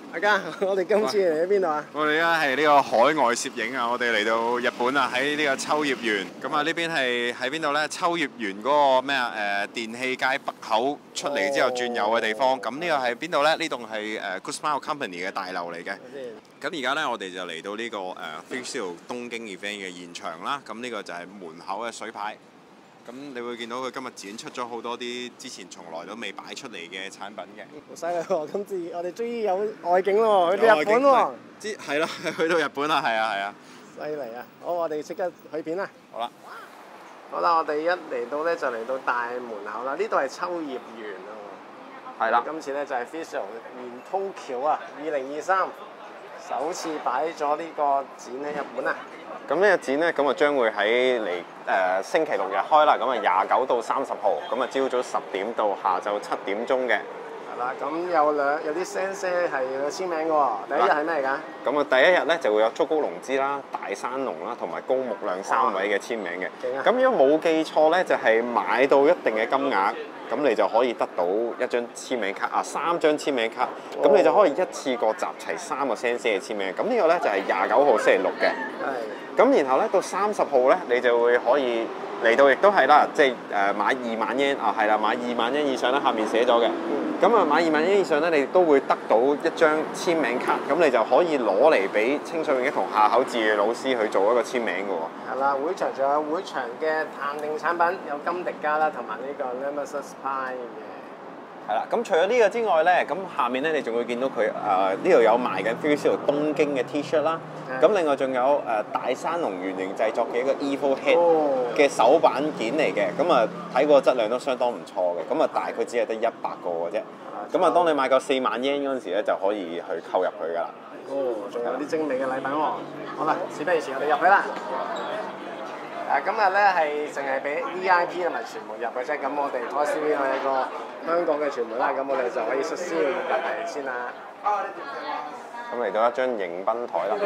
大家，我哋今次嚟喺邊度啊？ 我哋而家係呢個海外攝影啊！我哋嚟到日本啊，喺呢個秋葉原。咁啊，呢邊係喺邊度呢？秋葉原嗰個咩啊？電器街北口出嚟之後轉右嘅地方。咁呢個係邊度呢？呢棟係Good Smile Company 嘅大樓嚟嘅。咁而家呢，我哋就嚟到呢個Freestyle 東京 event 嘅現場啦。咁呢個就係門口嘅水牌。咁你會見到佢今日展出咗好多啲之前從來都未擺出嚟嘅產品嘅。 好犀利喎！今次我哋終於有外景咯，去到日本喎。 係咯，去到日本啦，係啊係啊。 犀利啊！好，我哋即刻去片啦。 好啦。 好啦，我哋一嚟到咧就嚟到大門口啦。呢度係秋葉原啊。 係啦。 今次咧就係 Freestyle 原通橋啊，2023首次擺咗呢個展喺日本啊。 咁呢個展咧，咁啊將會喺星期六日開啦，咁啊29到30號，咁啊朝早10點到下晝7點鐘嘅。 係啦，咁有啲sensei係有簽名嘅喎。第一日係咩嚟㗎？ 咁啊第一日咧就會有竹高隆之啦、大山龍啦同埋高木亮3位嘅簽名嘅。咁如果冇記錯咧，就係買到一定嘅金額，咁你就可以得到一張簽名卡啊，3張簽名卡，咁你就可以一次過集齊3個 sensei 嘅簽名。咁呢個咧就係29號星期六嘅。咁然後咧到30號咧，你就會可以嚟到，亦都係啦，即係買2萬yen啊，係啦，買2萬yen以上啦，下面寫咗嘅。咁啊買2萬yen以上咧，你都會得到一張簽名卡，咁你就可以攞嚟俾清水永一同下口智嘅老師去做一個簽名嘅喎。 係啦，會場仲有會場嘅限定產品，有金迪加啦，同埋呢個 Nemesis Pie 嘅。 係啦，咁除咗呢個之外咧，咁下面咧你仲會見到佢呢度有賣緊 Freestyle 東京嘅 T-shirt 啦，咁另外仲有大山龍原型製作嘅一個 Evil Head 嘅手板件嚟嘅，咁啊睇個質量都相當唔錯嘅，咁啊大概只係得100個嘅啫，咁啊當你買夠4萬yen嗰陣時咧就可以去購入佢㗎啦。 哦，仲有啲精美嘅禮品喎。好啦，事不宜遲，我哋入去啦。今日咧係淨係俾 VIP 同埋傳媒入嘅啫，咁我哋 Toys TV 係一個香港嘅傳媒啦，咁我哋就可以率先入嚟先啦。 咁嚟到一張迎賓台啦。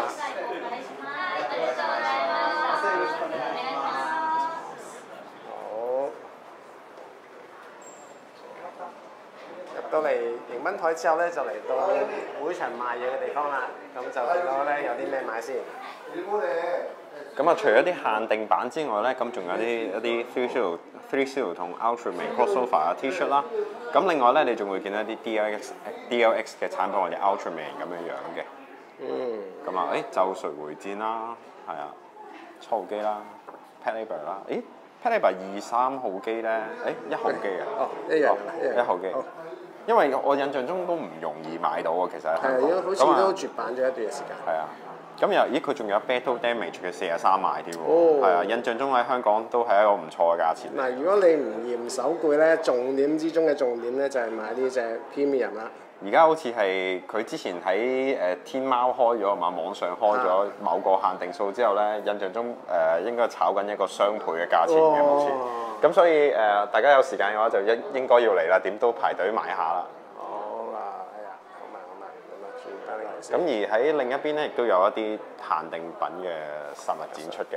好。入到嚟迎賓台之後咧，就嚟到會場賣嘢嘅地方啦。咁就見到咧有啲咩買先。 咁啊，除咗啲限定版之外咧，咁仲有一啲 Freestyle 同 Ultraman crossover 嘅 T-shirt 啦。咁另外咧，你仲會見到一啲 DLX 嘅產品或者 Ultraman 咁樣嘅。咁啊，咒術迴戰啦，係啊，7號機啦 ，Pet Labor 啦，Pet Labor 2、3號機咧，1號機啊。 哦，一樣 1號機。因為我印象中都唔容易買到啊，其實喺香港。 係，好似都絕版咗一段時間。 係啊。咁佢仲有 Battle Damage 嘅43賣添喎，係啊，印象中喺香港都係一個唔錯嘅價錢。 嗱，如果你唔嫌手攰咧，重點之中嘅重點咧就係買呢隻 Premium 啦。 而家好似係佢之前喺天貓開咗啊嘛，網上開咗某個限定數之後咧，印象中應該炒緊一個雙倍嘅價錢嘅好似。咁所以大家有時間嘅話就應該要嚟啦，點都排隊買下啦。咁而喺另一邊咧，亦都有一啲限定品嘅實物展出嘅。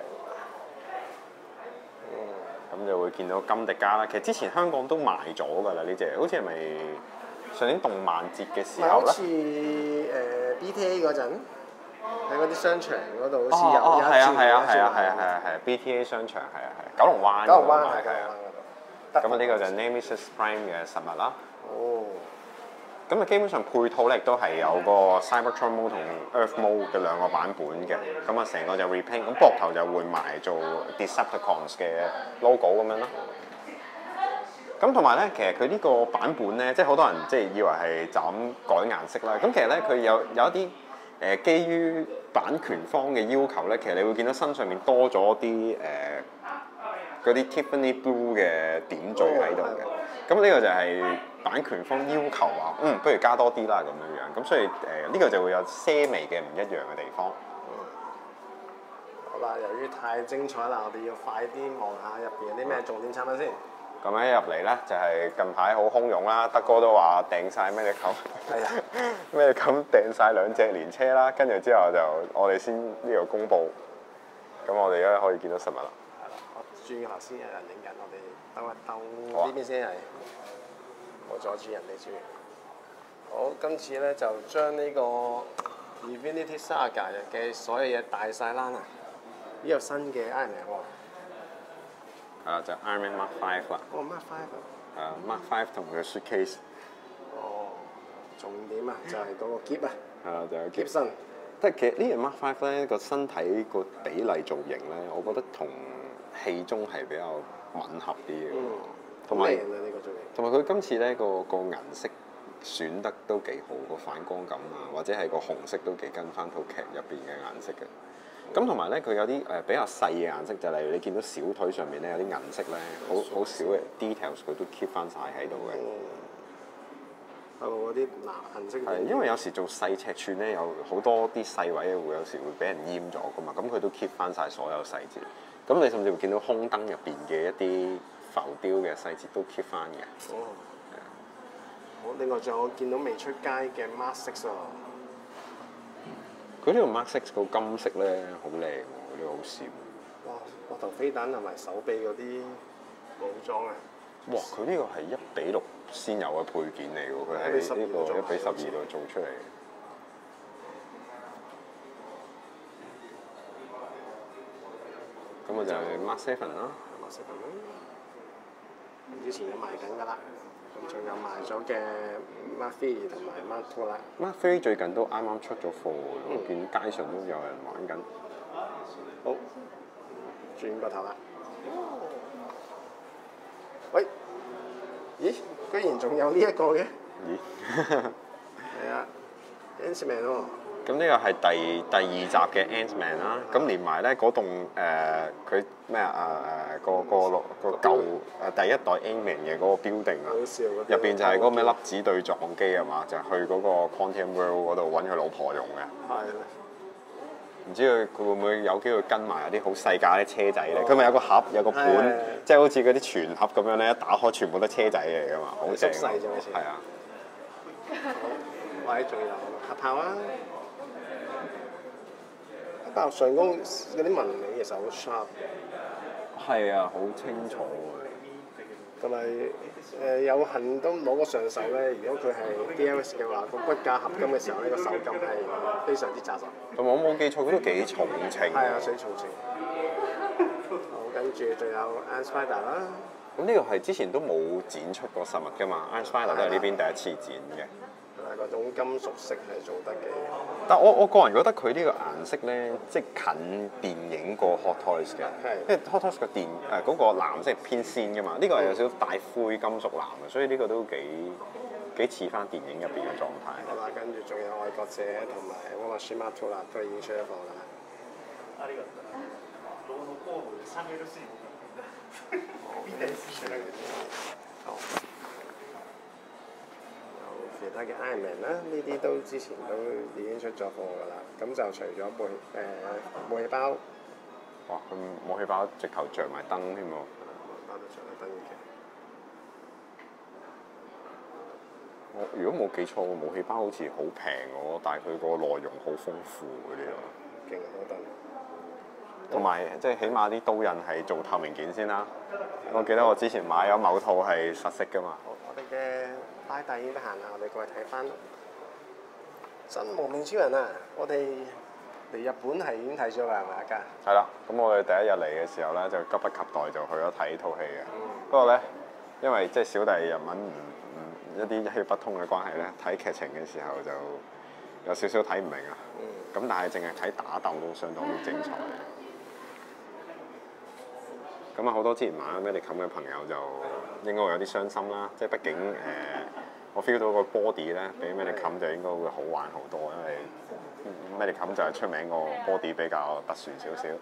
咁就會見到金迪加啦。其實之前香港都賣咗㗎啦，呢隻好似係咪上年動漫節嘅時候咧？ 好似BTA 嗰陣喺嗰啲商場嗰度好似有一轉。 係 BTA 商場係九龍灣。 九龍灣係九龍灣嗰度。 咁啊，呢個就係 Nemesis Prime 嘅實物啦。 哦。 咁啊，基本上配套咧亦都係有個 Cybertron Mode 同 Earth Mode 嘅兩個版本嘅。咁啊，成個就 repaint，咁膊頭就換埋做 Decepticons 嘅 logo 咁樣咯。咁同埋咧，其實佢呢個版本咧，即係好多人即係以為係就咁改顏色啦。咁其實咧，佢有一啲基於版權方嘅要求咧，其實你會見到身上面多咗啲嗰啲 Tiffany Blue 嘅點綴喺度嘅。咁呢個就係版權方要求話，不如加多啲啦咁樣。咁所以呢個就會有些微嘅唔一樣嘅地方。 好啦，由於太精彩啦，我哋要快啲望下入邊有啲咩重點產品先。 咁一入嚟咧，就係近排好洶湧啦，德哥都話訂晒咩咁，咩咁訂晒2隻連車啦，跟住之後就我哋先呢個公佈，咁我哋而家可以見到實物啦。 係啦，我注意頭先有人影緊，我哋兜一兜呢邊先係，冇阻住人哋住。 好，今次咧就將呢個 Infinity Saga 嘅所有嘢大晒啦啊！呢個新嘅 Iron Man 喎。 係啦，就 Iron Man Mark Five 啦。 哦，Mark Five 啊。 Mark Five 同佢嘅 suitcase。 哦，重點啊，就係嗰個篋啊。 係啦，就有篋身。 即係其實呢樣 Mark Five 咧個身體個比例造型咧，我覺得同戲中係比較吻合啲嘅。同埋同埋佢今次咧個顏色選得都幾好，個反光感啊，或者係個紅色都幾跟翻套劇入邊嘅顏色嘅。咁同埋咧，佢有啲比較細嘅顏色，就例如你見到小腿上面咧有啲銀色咧，好少嘅 details 佢都 keep 翻晒喺度嘅。 係喎，嗰啲藍色。 係，因為有時做細尺寸咧，有好多啲細位會有時會俾人閹咗噶嘛，咁佢都 keep 翻晒所有細節。咁你甚至會見到空燈入邊嘅一啲浮雕嘅細節都 keep 翻嘅。 哦。係啊。好，另外仲有我見到未出街嘅 Mark Six 喎。 佢呢個 Mark Six 個金色咧好靚喎，呢個好閃。 哇！膊頭飛彈同埋手臂嗰啲武裝啊！ 哇！佢呢個係1:6先有嘅配件嚟喎，佢係呢個1:12度做出嚟。咁啊就係 Mark Seven 啦。 Mark Seven 啦。之前有賣緊㗎啦，咁仲有賣咗嘅 Mark Three 同埋 Mark Two 啦。 Mark Three 最近都啱啱出咗貨，我見街上都有人玩緊。 好，轉個頭啦。喂，咦？居然仲有呢一個嘅？ 咦？ 係啊 Ant-Man 喎。 咁呢個係第2集嘅 Ant-Man 啦，咁連埋咧嗰棟佢咩個舊第一代 Ant-Man 嘅嗰個 building 啊，入邊就係嗰個咩粒子對撞機係嘛，就去嗰個 Quantum World 嗰度揾佢老婆用嘅。係。唔知佢會唔會有機會跟埋啲好細架啲車仔咧？佢咪有個盒有個盤，即係好似嗰啲全盒咁樣咧，一打開全部都車仔嚟㗎嘛，好正。縮細咗好似。係啊。 或者仲有黑豹啊！黑豹上弓嗰啲紋理其實好 sharp。 係啊，好清楚啊！ 同埋有幸都攞過上手咧。如果佢係 DLS 嘅話，個骨架合金嘅時候呢個手感係非常之紮實。 同埋我冇記錯，佢都幾重情。 係啊，水重情。好，跟住仲有 Iron Spider 啦。 咁呢個係之前都冇展出過實物㗎嘛 ，Iron Spider 都係呢邊第一次展嘅。 係嗰種金屬色係做得嘅。 但我個人覺得佢呢個顏色咧，即係近電影過 Hot Toys 嘅，因為 Hot Toys 個嗰個藍色係偏鮮㗎嘛，呢個係有少少帶灰金屬藍嘅，所以呢個都幾似翻電影入邊嘅狀態。 好啦，跟住仲有愛國者同埋 War Machine Mark Two 啦，都已經出咗貨㗎啦。好。其他嘅 Iron Man 啦，呢啲都之前都已經出咗貨㗎啦。咁就除咗武器包， 哇！佢武器包直頭着埋燈添喎。 包都着埋燈嘅。 我如果冇記錯，個武器包好似好平喎，但係佢個內容好豐富嗰啲咯。 勁啊！嗰燈。 同埋即係起碼啲刀刃係做透明件先啦。我記得我之前買咗某套係實色㗎嘛。 好，我哋嘅拉帶已經得閒啦，我哋過去睇翻真無名超人啊！我哋嚟日本係已經睇咗㗎，係咪啊家？ 係啦，咁我哋第一日嚟嘅時候咧，就急不及待就去咗睇套戲嘅。不過咧，因為即係小弟日文一啲一竅不通嘅關係咧，睇劇情嘅時候就有少少睇唔明啊。咁但係淨係睇打鬥都相當之精彩。咁啊，好多之前買咗 Medicom 嘅朋友就應該會有啲傷心啦。即係畢竟我 feel 到個 body 咧，比 Medicom 就應該會好玩好多，因為 Medicom 就係出名個 body 比較特殊少少。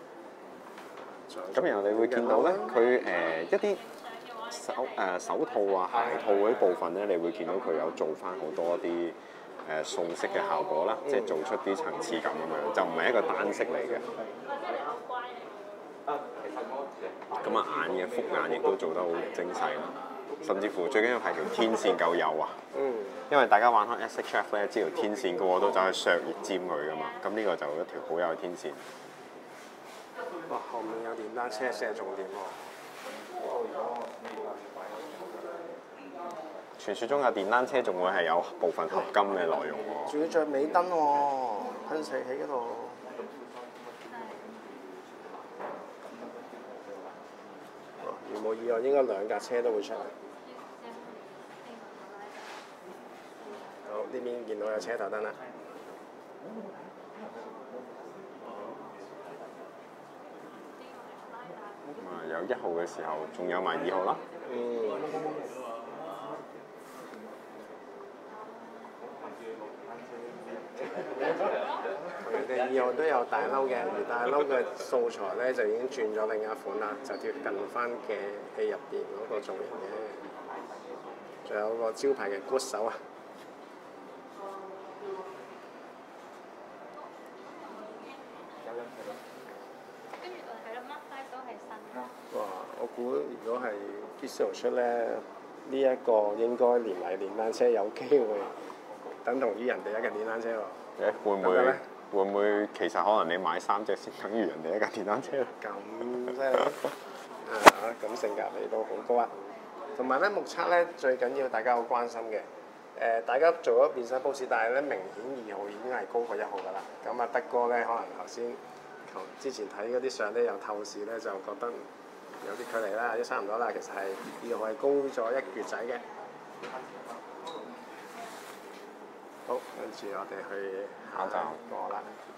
咁然後你會見到咧，佢一啲手套啊、鞋套嗰啲部分咧，你會見到佢有做翻好多啲送色嘅效果啦，即係做出啲層次感咁樣，就唔係一個單色嚟嘅。咁啊，眼嘅複眼亦都做得好精細啦，甚至乎最緊要係條天線夠幼啊！因為大家玩開 SHF 咧，知道天線個個都走去削翼尖佢噶嘛，咁呢個就一條好幼嘅天線。 哇！後面有電單車先係重點喎。 傳説中嘅電單車仲會係有部分合金嘅內容喎。 仲要着尾燈喎，噴射器嗰度。如無意外，應該兩架車都會出嚟。好，呢邊見到有車頭燈啦。 有1號嘅時候，仲有埋2號啦。 佢哋2號都有大褸嘅，而大褸嘅素材咧就已經轉咗另一款啦，就貼近翻嘅戲入邊嗰個造型嘅。仲有個招牌嘅鼓手啊！哇！我估如果係 Diesel 出咧，呢一個應該連埋電單車有機會等同於人哋一架電單車喎。 會唔會其實可能你買3隻先等於人哋一架電單車咧？ 咁犀利咁性價比都好高啊！同埋咧目測咧最緊要大家好關心嘅，大家做咗變身 pose，但係咧明顯2號已經係高過1號㗎啦。咁啊德哥咧可能頭先之前睇嗰啲相咧有透視咧就覺得有啲距離啦，都差唔多啦。其實係2號係高咗1橛仔嘅。好，跟住我哋去下一個啦。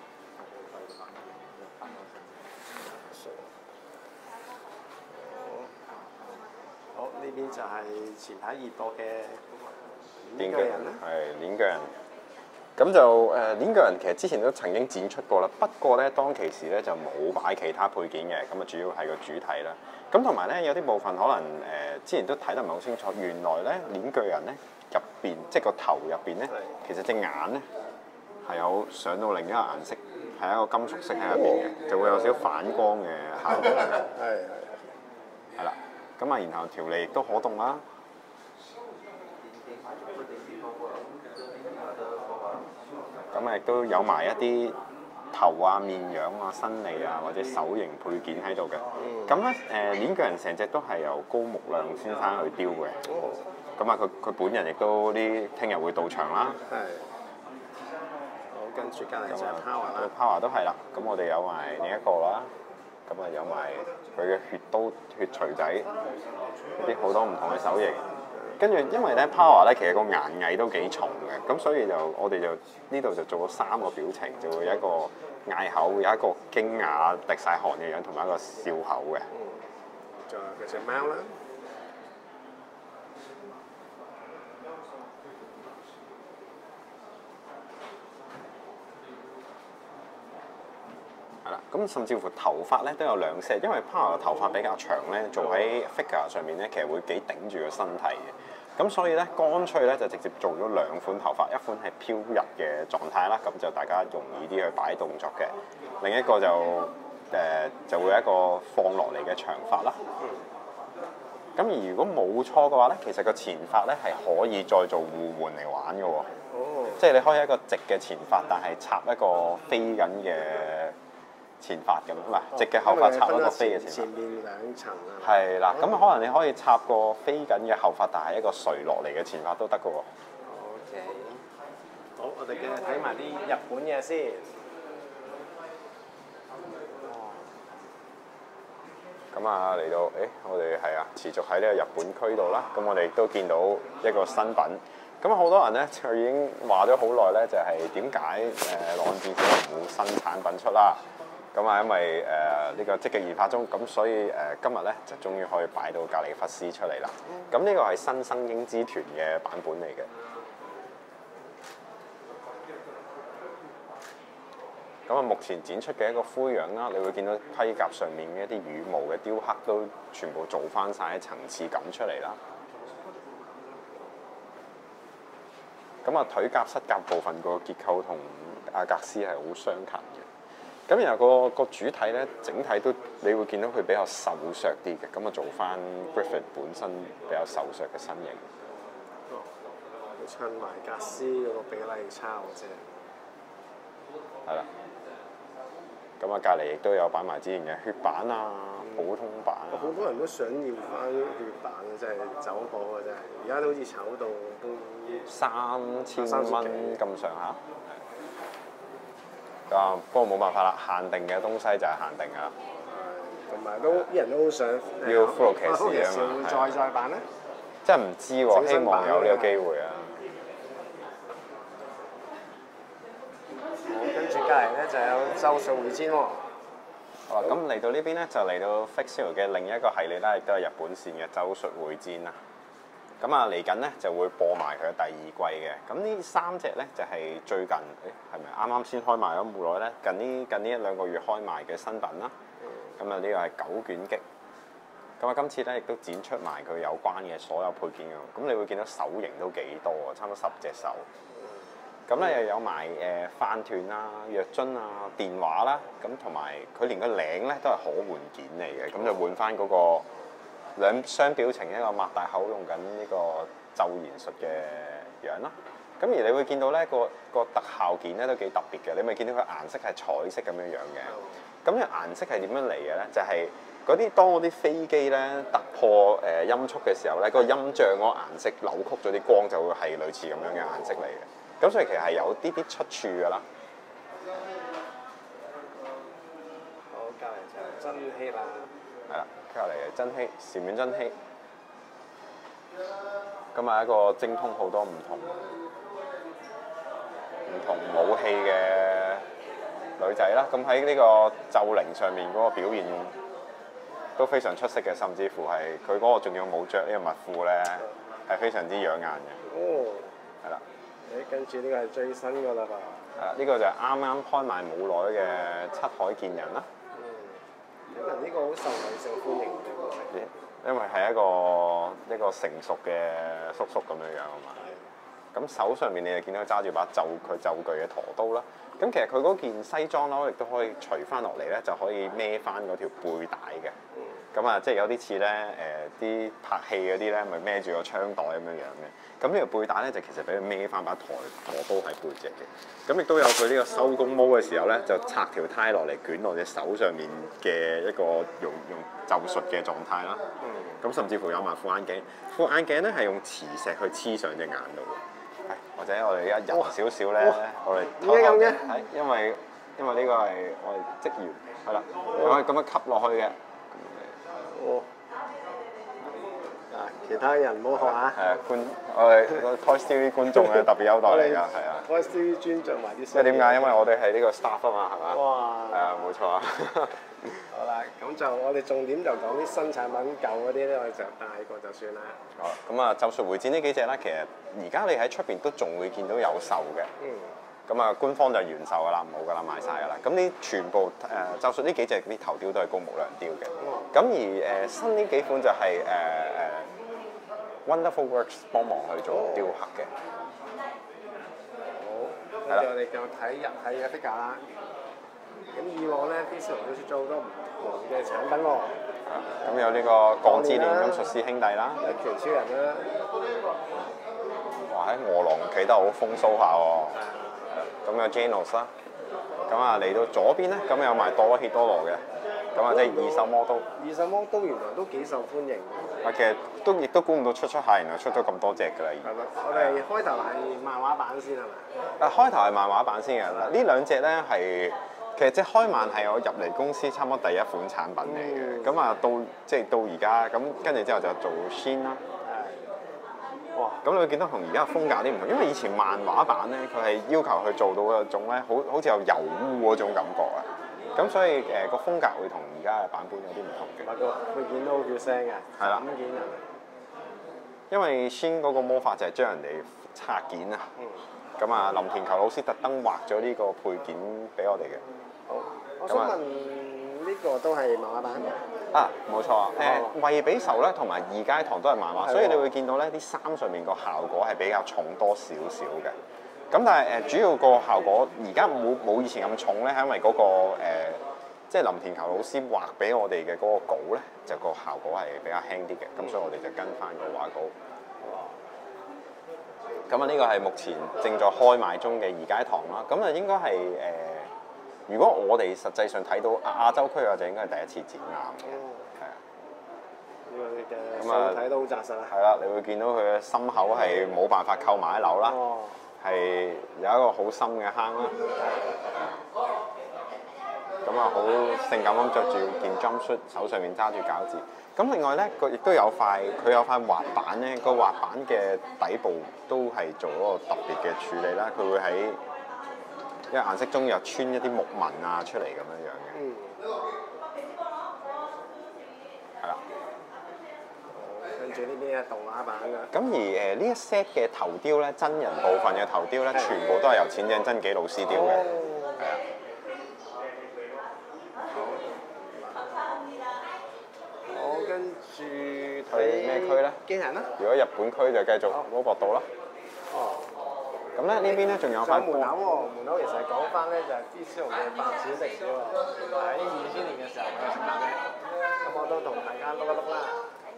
好，呢邊就係前排熱播嘅鏈鋸人啦。 係鏈鋸人。咁就鏈鋸人其實之前都曾經展出過啦，不過咧當其時咧就冇擺其他配件嘅，咁啊主要係個主體啦。咁同埋咧有啲部分可能之前都睇得唔係好清楚，原來咧鏈鋸人咧入邊即係個頭入邊咧，其實隻眼咧係有上到另一個顏色，係一個金屬色喺入邊嘅，就會有少少反光嘅效果。係啦，咁啊然後條脷亦都可動啦。咁啊，亦都有埋一啲頭啊、面樣啊、身脷啊或者手型配件喺度嘅。咁咧鏈鋸人成隻都係由高木亮先生去雕嘅。咁啊，佢本人亦都聽日會到場啦。 係。好，跟住隔離就係 Power 啦。 Power 都係啦。咁我哋有埋另一個啦。咁啊，有埋佢嘅血刀、血錘仔，啲好多唔同嘅手型。跟住，因為咧 Power 咧其實個顏藝都幾重嘅，咁所以我哋就呢度就做咗3個表情，就會有一個嗌口，有一個驚訝滴晒汗嘅樣，同埋一個笑口嘅。 仲有隻貓啦。 係啦，咁甚至乎頭髮咧都有2 set，因為 Power 嘅頭髮比較長咧，做喺 figure 上面咧，其實會幾頂住個身體嘅。咁所以咧，乾脆咧就直接做咗2款頭髮，一款係飄逸嘅狀態啦，咁就大家容易啲去擺動作嘅；另一個就會有一個放落嚟嘅長髮啦。咁而如果冇錯嘅話咧，其實個前髮咧係可以再做互換嚟玩嘅喎。即係你可以一個直嘅前髮，但係插一個飛緊嘅前髮咁，唔係直嘅後髮插一個飛嘅前髮。 前面2層啊。 係啦，咁可能你可以插個飛緊嘅後髮，但係一個垂落嚟嘅前髮都得嘅喎。 OK。好，我哋繼續睇埋啲日本嘢先。 咁啊嚟到，我哋係啊，持續喺呢個日本區度啦。咁我哋亦都見到一個新品。咁好多人咧就已經話咗好耐咧，就係點解浪戰小人冇新產品出啦？咁啊，因為呢個積極研發中，咁所以今日咧就終於可以擺到格里弗斯出嚟啦。咁呢個係新生英之團嘅版本嚟嘅。咁啊，目前展出嘅一個灰樣啦，你會見到盔甲上面嘅一啲羽毛嘅雕刻都全部做翻晒層次感出嚟啦。咁啊，腿甲、膝甲部分個結構同阿格斯係好相近嘅。咁然後個主體咧，整體都你會見到佢比較瘦削啲嘅，咁啊做翻 Griffin 本身比較瘦削嘅身形。 佢襯埋格斯嗰個比例差喎，啫。 係啦。 咁啊，隔離亦都有擺埋之前嘅血版啊、普通版啊。 好多人都想要翻血版啊，真係走寶啊！真係，而家都好似炒到都 3000蚊咁上下。啊，不過冇辦法啦，限定嘅東西就係限定㗎。 同埋都啲人都好想要骷髏騎士啊嘛， 會再版咧？ 真係唔知喎，希望有呢個機會啊！ 好，跟住隔離咧就有咒術迴戰喎。 好啦，咁嚟到呢邊咧就嚟到 Fix 嘅另一個系列啦，亦都係日本線嘅咒術迴戰啦。咁啊嚟緊咧就會播埋佢嘅第二季嘅。咁呢3隻咧就係最近，係咪啱啱先開賣咗冇耐咧？近呢1-2個月開賣嘅新品啦。咁啊呢個係9卷擊。咁啊今次咧亦都展出埋佢有關嘅所有配件㗎。咁你會見到手型都幾多啊，差唔多10隻手。咁咧又有埋飯團啊、藥樽啊、電話啦，咁同埋佢連個領咧都係可換件嚟嘅，咁就換翻嗰個兩雙表情，一個擘大口用緊呢個咒言術嘅樣啦。咁而你會見到咧個特效件咧都幾特別嘅，你咪見到佢顏色係彩色咁樣樣嘅。咁嘅顏色係點樣嚟嘅咧？就係當嗰啲飛機咧突破音速嘅時候咧，個音像嗰個顏色扭曲咗啲光，就會係類似咁樣嘅顏色嚟嘅。咁所以其實係有啲出處㗎啦。 好，隔離就真希啦。 係啦，隔離係真希，禪院真希。咁係一個精通好多唔同武器嘅女仔啦。咁喺呢個咒靈上面嗰個表現都非常出色嘅，甚至乎係佢嗰個仲要冇着呢個襪褲咧，係非常之養眼嘅。 哦。 係啦。 跟住呢個係最新㗎啦噃。 係啦，呢個就係啱啱開賣冇耐嘅七海見人啦。 可能呢個好受女性歡迎嘅個性。 因為係一個成熟嘅叔叔咁樣樣啊嘛。咁手上面你就見到佢揸住把咒具嘅陀刀啦。咁其實佢嗰件西裝褸亦都可以除翻落嚟咧，就可以孭翻嗰條背帶嘅。咁啊，即係有啲似咧啲拍戲嗰啲咧，咪孭住個槍袋咁樣樣嘅。咁呢條背帶咧就其實俾佢孭翻把陀刀喺背脊嘅。咁亦都有佢呢個收工毛嘅時候咧，就拆條呔落嚟捲落隻手上面嘅一個用咒術嘅狀態啦。咁甚至乎有埋副眼鏡，副眼鏡咧係用磁石去黐上隻眼度嘅。或者我哋而家人少少咧，我哋點解咁嘅？ 係因為呢個係我哋職員，係啦，可以咁樣吸落去嘅。 哦。其他人唔好學啊！ 係啊，我哋Toy TV 觀眾嘅特別優待嚟㗎，係啊。 Toy TV 尊重埋啲。 因為點解？因為我哋係呢個 staff 啊嘛，係嘛？ 哇！ 係啊，冇錯啊。 好啦，咁就我哋重點就講啲新產品，舊嗰啲咧我哋就帶過就算啦。 好，咁啊，咒術迴戰呢幾隻咧，其實而家你喺出邊都仲會見到有售嘅。咁啊，官方就完售㗎啦，冇㗎啦，賣晒㗎啦。咁呢全部咒術呢幾隻啲頭雕都係高無量雕嘅。咁而新呢幾款就係Wonderful Works 幫忙去做雕刻嘅。 好，跟住我哋就睇日系嘅 figure 啦。咁以往咧 Disney 都出咗好多唔同嘅產品喎。 咁有呢個鋼之煉金術師兄弟啦， 一拳超人啦。 哇！喺餓狼企得好風騷下喎。咁有 Genos 啦。咁啊嚟到左邊咧，咁有埋多希多羅嘅。咁啊即係二手魔刀。 二手魔刀原來都幾受歡迎嘅。 其實亦都估唔到出下，原來出咗咁多隻㗎啦。 係咯，我哋開頭係漫畫版先係咪？ 開頭係漫畫版先嘅。嗱，呢兩隻咧係其實即係開漫係我入嚟公司差唔多第一款產品嚟嘅。咁啊到而家咁跟住之後就做 Shin 啦。哇！咁你會見到同而家嘅風格啲唔同，因為以前漫畫版咧佢係要求佢做到嗰種咧好似有油污嗰種感覺啊。咁所以個風格會同而家嘅版本有啲唔同嘅。 個配件都好血腥嘅。 係啦。 件啊。因為 Shin 嗰個魔法就係將人哋拆件啊。咁啊，林田球老師特登畫咗呢個配件俾我哋嘅。 好，我想問呢個都係漫畫版？ 啊，冇錯啊。惠比壽咧同埋二階堂都係漫畫，所以你會見到咧啲衫上面個效果係比較重多少少嘅。咁但係主要個效果而家冇以前咁重咧，係因為嗰個即係林田球老師畫俾我哋嘅嗰個稿咧，就個效果係比較輕啲嘅。咁所以我哋就跟翻個畫稿。咁啊，呢個係目前正在開賣中嘅二階堂啦。咁啊，應該係如果我哋實際上睇到亞洲區嘅話，就應該係第一次展覽嘅，係啊。 呢個嘅咁啊相睇都好紮實啊！ 係啦，你會見到佢嘅心口係冇辦法扣埋一樓啦，係有一個好深嘅坑啦。咁啊，好性感咁着住件 jumpsuit，手上面揸住餃子。咁另外咧，佢亦都有佢有塊滑板咧，個滑板嘅底部都係做一個特別嘅處理啦。佢會喺因為顏色中又穿一啲木紋啊出嚟咁樣樣嘅。係啦。 跟住呢邊係動畫版㗎。 咁而呢一 set 嘅頭雕咧，真人部分嘅頭雕咧，全部都係由淺井真紀老師雕嘅，係啊。 好，跟住睇咩區咧？ 機人啦。 如果日本區就繼續robot道啦。 哦。 咁咧呢邊咧仲有塊門口喎，門口其實係講翻咧就係啲燒龍嘅發展歷史喎，喺2000年嘅時候佢成立嘅，咁我都同大家碌一碌啦。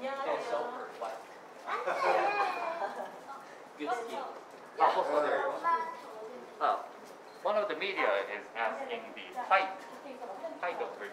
One of the media is asking the height of Rick.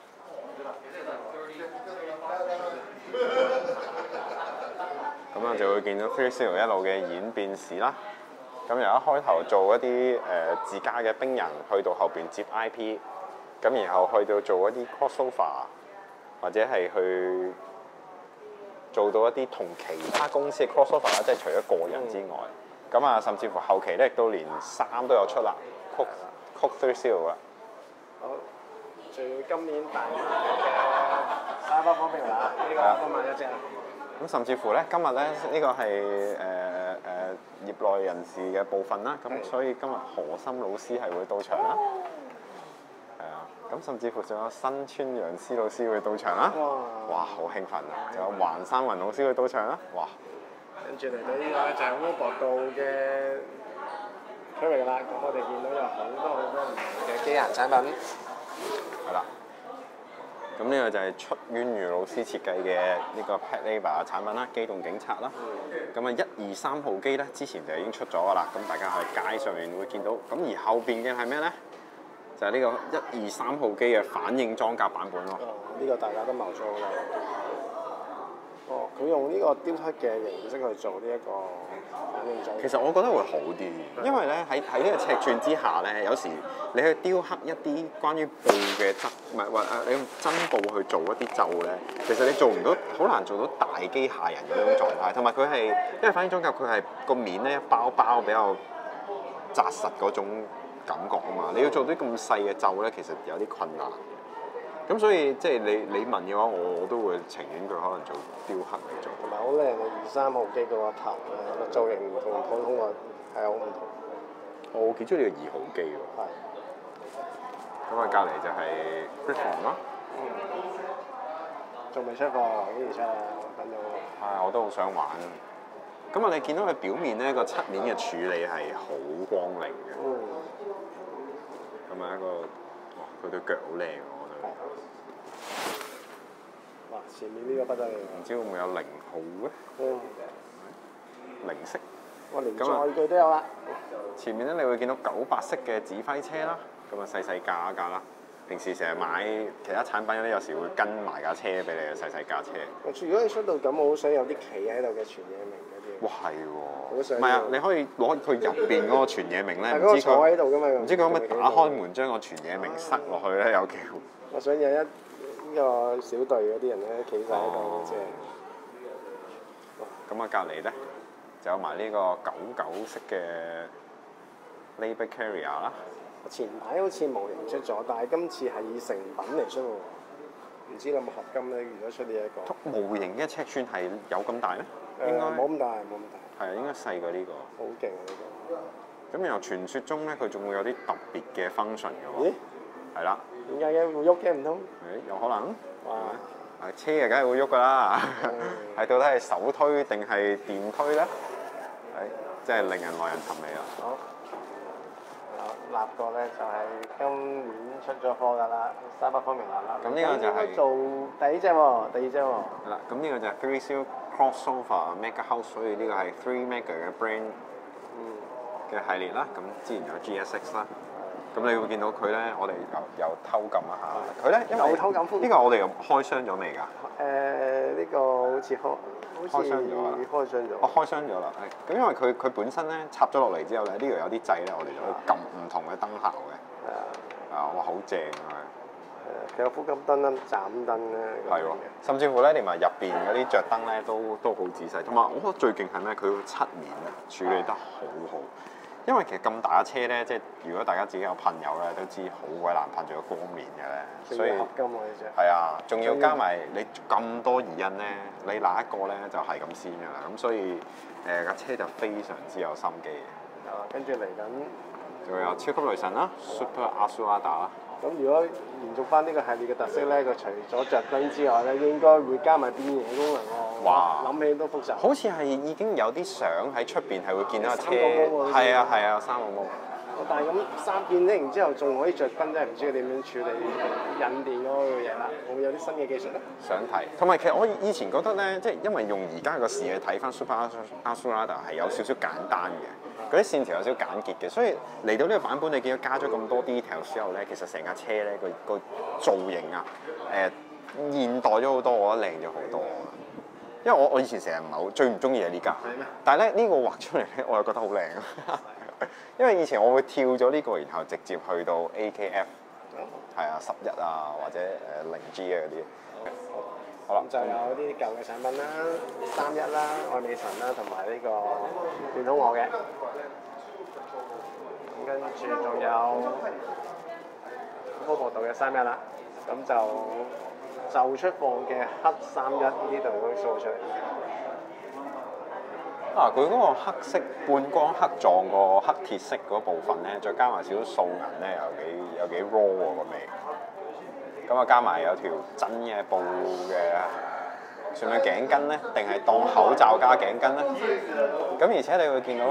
咁啊就會見到 3CL 一路嘅演變史啦。咁由一開頭做一啲自家嘅兵人，去到後邊接 IP，咁然後去到做一啲 crossover，或者係去做到一啲同其他公司嘅 crossover 啦，即係除咗個人之外，咁啊甚至乎後期咧亦都連衫都有出啦，Cook 3CL啊。 好，仲要今年大賣嘅沙方面啦，呢個都買咗隻啦。 咁甚至乎咧，今日咧呢個係業內人士嘅部分啦，咁所以今日何心老師係會到場啦，係啊，咁甚至乎仲有新川洋司老師會到場啦，哇，好興奮啊！仲有橫山雲老師會到場啦，哇！ 跟住嚟到呢個咧就係烏博道嘅區域啦，咁我哋見到有好多唔同嘅機械產品， 係啦。咁呢個就係出淵裕老師設計嘅呢個 Pet Labor 嘅產品啦，機動警察啦。咁啊1、2、3號機咧，之前就已經出咗㗎啦。咁大家喺街上面會見到。咁而後邊嘅係咩咧？就係呢個1、2、3號機嘅反應裝甲版本咯。 呢個大家都謀咗好耐。哦，佢用呢個雕刻嘅形式去做呢一個反應裝。 其實我覺得會好啲，因為咧喺呢個尺寸之下咧，有時你去雕刻一啲關於布嘅質，唔係話你用真布去做一啲袖咧，其實你做唔到，好難做到大機械人嗰種狀態。同埋佢係因為反應裝甲佢係個面咧一包比較紮實嗰種感覺啊嘛，你要做啲咁細嘅袖咧，其實有啲困難。咁所以即係你問嘅話，我都會情願佢可能做雕刻嚟做。 同埋好靚嘅2、3號機嗰個頭咧，個造型同普通個係好唔同。 我幾中意呢個2號機喎。 係。 咁啊，隔離就係 Griffon 啦。 仲未出貨，幾時出啊？等咗。 係，我都好想玩。咁啊，你見到佢表面咧個漆面嘅處理係好光靈嘅。咁啊一個，哇！佢對腳好靚喎，我覺得。 哇！前面呢個不得了。 唔知會唔會有0號咧？0色。 哇！連載具都有啦。 前面咧，你會見到98式嘅指揮車啦，咁啊細架一架啦。平時成日買其他產品咧，有時會跟埋架車俾你嘅細架車。 如果你出到咁，我好想有啲企喺度嘅全野明嗰啲。 哇，係喎！ 好想。 唔係啊，你可以攞佢入邊嗰個全野明咧， 唔知坐喺度㗎嘛？ 唔知佢可唔可以打開門將個全野明塞落去咧？有機會。 我想有呢個小隊嗰啲人咧，企晒喺度即係。 咁啊，隔離咧就有埋呢個99式嘅 Labor Carrier 啦。 前排好似模型出咗，但係今次係以成品嚟出喎。唔知有冇合金咧？如果出呢一個。 模型嘅尺寸係有咁大咩？ 應該冇咁大，冇咁大。 係啊，應該細過呢個。 好勁啊！呢個。 咁然後傳說中咧，佢仲會有啲特別嘅 function 嘅喎。咦？係啦。 點解嘅會喐嘅唔通？ 有可能。 哇！ 車啊，梗係會喐㗎啦。係到底係手推定係電推咧？真係令人耐人尋味啦。 好。立個咧就係今年出咗貨㗎啦，300方面啦。 咁呢個就係做第二隻喎， 係啦，咁呢個就係 3CL Crossover Mega House， 所以呢個係3 Mega 嘅 brand 嘅系列啦。咁之前有 GSX 啦。 咁你會見到佢咧，我哋又偷撳一下佢咧，因為有偷撳風呢個我哋又開箱咗未㗎？ 呢個好似開箱咗啦， 開箱咗。 我開箱咗啦，係咁，因為佢本身咧插咗落嚟之後咧，呢度有啲掣咧，我哋就可以撳唔同嘅燈效嘅。 係啊。 啊，哇，好正啊！ 佢有呼吸燈啦、斬燈咧。 係喎，甚至乎咧，連埋入邊嗰啲着燈咧都好仔細，同埋我覺得最勁係咩？佢個漆面啊，處理得好好。因為其實咁大架車咧，即係如果大家自己有噴油咧，都知好鬼難噴住個光面嘅咧，所以合金喎呢隻。 係啊，仲要加埋你咁多疑印咧，你哪一個咧就係咁先㗎啦，咁所以架車就非常之有心機嘅。 啊，跟住嚟緊， 仲有超級雷神啦 ，Super Asurada 啦。 咁如果延續翻呢個系列嘅特色咧，佢除咗着燈之外咧，應該會加埋變形嘅功能喎。 哇！ 諗起都複雜。 好似係已經有啲相喺出邊係會見到架車， 三個毛喎係啊係啊，三個毛。 但係咁三變咧，然之後仲可以着燈，真係唔知佢點樣處理引電嗰個嘢啦。會唔會有啲新嘅技術咧？ 想睇，同埋其實我以前覺得咧，即係因為用而家個視野睇翻 Super Asurada 係有少少簡單嘅，嗰啲線條有少少簡潔嘅，所以嚟到呢個版本，你見到加咗咁多 detail 之後咧，其實成架車咧個造型啊，現代咗好多，我覺得靚咗好多。因為我以前成日唔係好最唔中意係呢架， 係咩？ 但係咧呢個畫出嚟咧，我又覺得好靚。因為以前我會跳咗呢個，然後直接去到 AKF，係啊11啊或者0G 啊嗰啲。好啦， 就有啲舊嘅產品啦，31啦、愛美神啦，同埋呢個電通我嘅。咁跟住仲有科博道嘅31啦，咁就出貨嘅黑31呢度都 show 出嚟。 啊！佢嗰個黑色半光黑撞個黑鐵色嗰部分咧，再加埋少少素銀咧，有幾 raw 喎個味。咁啊，加埋有條真嘅布嘅，算唔算頸巾咧？定係當口罩加頸巾咧？咁而且你會見到，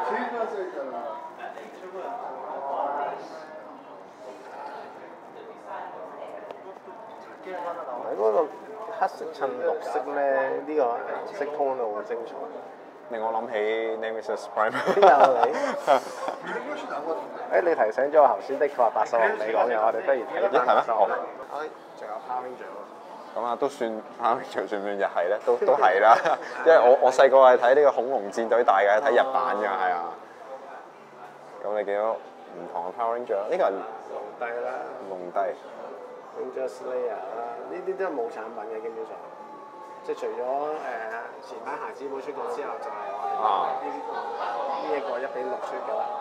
喺嗰個黑色襯綠色咧，呢個顏色通到好精彩。 令我諗起 Nemesis Prime。 邊有你？你提醒咗我頭先，的確係80毫米講嘅，我哋不如睇翻係咩？ 仲有 Power Ranger 喎。 咁啊，都算 Power Ranger 算唔算日系咧？都係啦，因為我細個係睇呢個恐龍戰隊大嘅，睇日版㗎，係啊。咁你見到唔同嘅 Power Ranger，呢個係龍帝啦， 龍帝。 Ranger Slayer 啦，呢啲都係冇產品嘅基本上，即係除咗前排孩子寶出過之後，就係我哋呢一個1:6出嘅啦。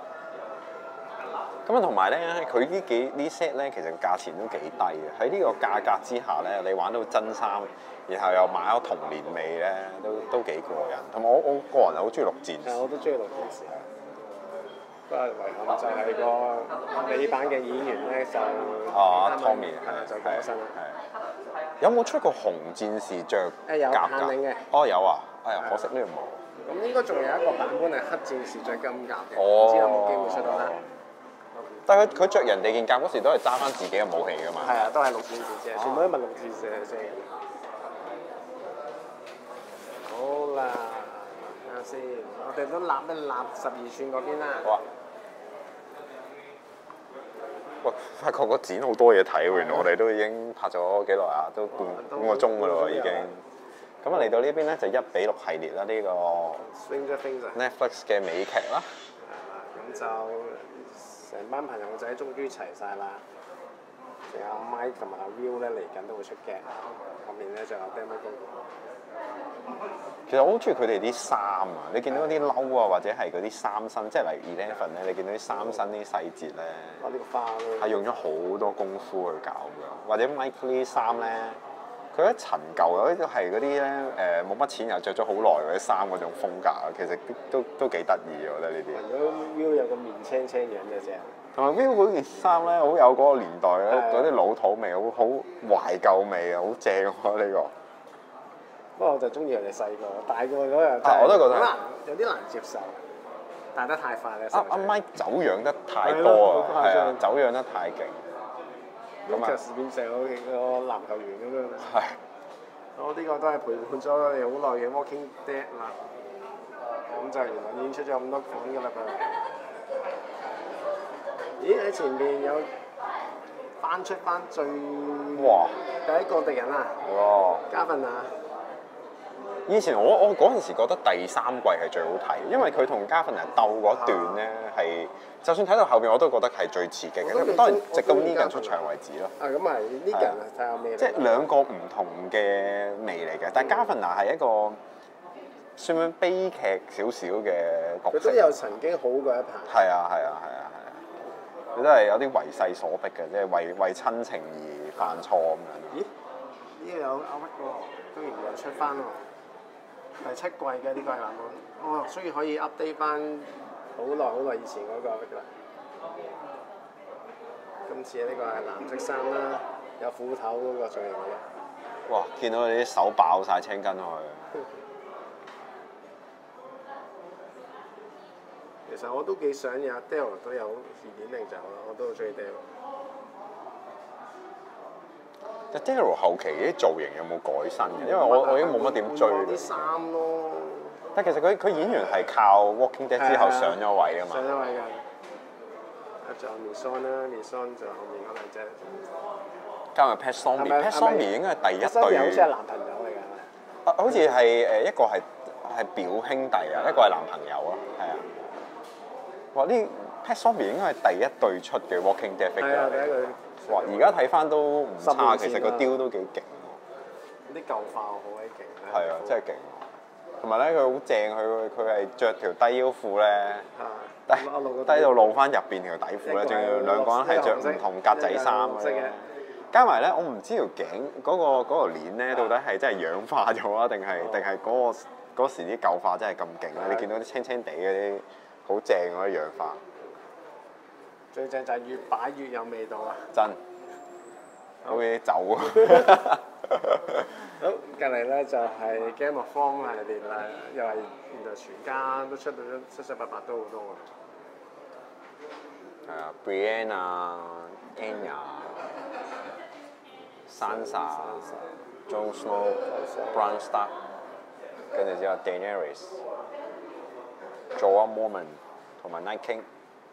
咁啊，同埋咧，佢呢 set 咧，其實價錢都幾低嘅。喺呢個價格之下咧，你玩到真衫，然後又買咗童年味咧，都幾過癮。同埋我個人係好中意綠戰士。 係，我都中意綠戰士。不過遺憾就係個美版嘅演員咧就 Tommy 係就過咗身啦。 有冇出過紅戰士着有甲限定嘅。 哦，有啊！哎呀，可惜呢度冇。 咁應該仲有一個版本係黑戰士着金甲嘅，唔知有冇機會出到啦。 但係佢着人哋件甲嗰時都係揸翻自己嘅武器㗎嘛。 係啊，都係綠戰士啫，全部都係綠戰士嚟嘅。好啦，睇下先，我哋都立一立12寸嗰邊啦。 好啊。喂，發覺個展好多嘢睇喎，原來我哋都已經拍咗幾耐啊，都半個鐘㗎啦喎已經。咁啊嚟到呢邊咧就1:6系列啦，呢個 Stranger Things Netflix 嘅美劇啦。 係啦，咁就成班朋友仔終於齊晒啦。仲有 Mike 同埋阿 Will 咧嚟緊都會出嘅，後面咧就有 Demo 公告。 其實我好中意佢哋啲衫啊！你見到啲褸啊，或者係嗰啲衫身，即係例如 Eleven 咧，你見到啲衫身啲細節咧， 呢個花係用咗好多功夫去搞㗎。或者 Mike 呢啲衫咧，佢一陳舊有啲係嗰啲咧冇乜錢又着咗好耐嗰啲衫嗰種風格啊，其實都幾得意我覺得呢啲。 如果 Will 有個面青青樣嘅啫。 同埋 Will 嗰件衫咧，好有嗰個年代嗰啲老土味，好懷舊味啊，好正喎呢個。 不過我就中意佢哋細個，大個嗰又我都覺得有啲難接受，大得太快咧。 阿 Mike 走樣得太多啊，係啊，走樣得太勁。 咁就變成個籃球員咁樣。 係。 我呢個都係陪伴咗我哋好耐嘅 Walking Dead 啦。咁就原來已經出咗咁多款㗎啦噃。 咦喺前面有出翻最哇！ 第一個敵人啊， 哇！ 加芬啊！ 以前我嗰陣時覺得第三季係最好睇，因為佢同加芬人鬥嗰段咧係，就算睇到後邊我都覺得係最刺激嘅。咁當然直到呢人出場為止咯。 啊咁係呢人啊睇下咩？ 即係兩個唔同嘅味嚟嘅，但係加芬娜係一個算唔算悲劇少少嘅角色？ 佢都有曾經好過一排。 係啊係啊係啊係啊！佢都係有啲為勢所逼嘅，即係為親情而犯錯咁樣。 咦？呢個有阿屈喎，居然有出翻喎！第7季嘅呢個係版本，哦，所以可以 update 翻好耐以前嗰個㗎啦。今次呢個係藍色衫啦，有斧頭嗰個造型嘅。 哇！見到你啲手爆晒青筋去。 其實我都幾想有 Daryl 都有2.0就啦，我都好中意 Daryl。 但 Daryl 後期啲造型有冇改新嘅？因為我已經冇乜點追啲衫咯。 但其實佢演員係靠 Walking Dead 之後上咗位啊嘛。 上咗位㗎。仲有 Michonne 啦，Michonne 就後面嗰兩隻。 加埋 Pet Zombie，Pet Zombie 應該係第一對。 好似係男朋友嚟㗎。 好似係一個係表兄弟啊，一個係男朋友啊，係啊。哇！呢 Pet Zombie 應該係第一對出嘅 Walking Dead figure。係啊，第一對。哇！而家睇翻都唔差，其實個雕都幾勁喎。 啲舊化好鬼勁。 係啊，真係勁！同埋咧，佢好正，佢係着條低腰褲咧，低到露翻入邊條底褲咧，仲要兩個人係着唔同格仔衫嘅。加埋咧，我唔知條頸嗰個鏈咧，到底係真係氧化咗啊，定係嗰時啲舊化真係咁勁咧？你見到啲青青地嗰啲好正嗰啲氧化。 最正就係越擺越有味道啊！ 真，好似酒啊！ 好，隔離咧就係 Game of Thrones 系列啦，又係原來全家都出到咗7、7、8、8都好多喎。 係啊 ，Brienne 啊 ，Arya、Sansa、Jon Snow、Bran Stark， 跟住之後 Daenerys、Jorah Mormont 同埋 Night King。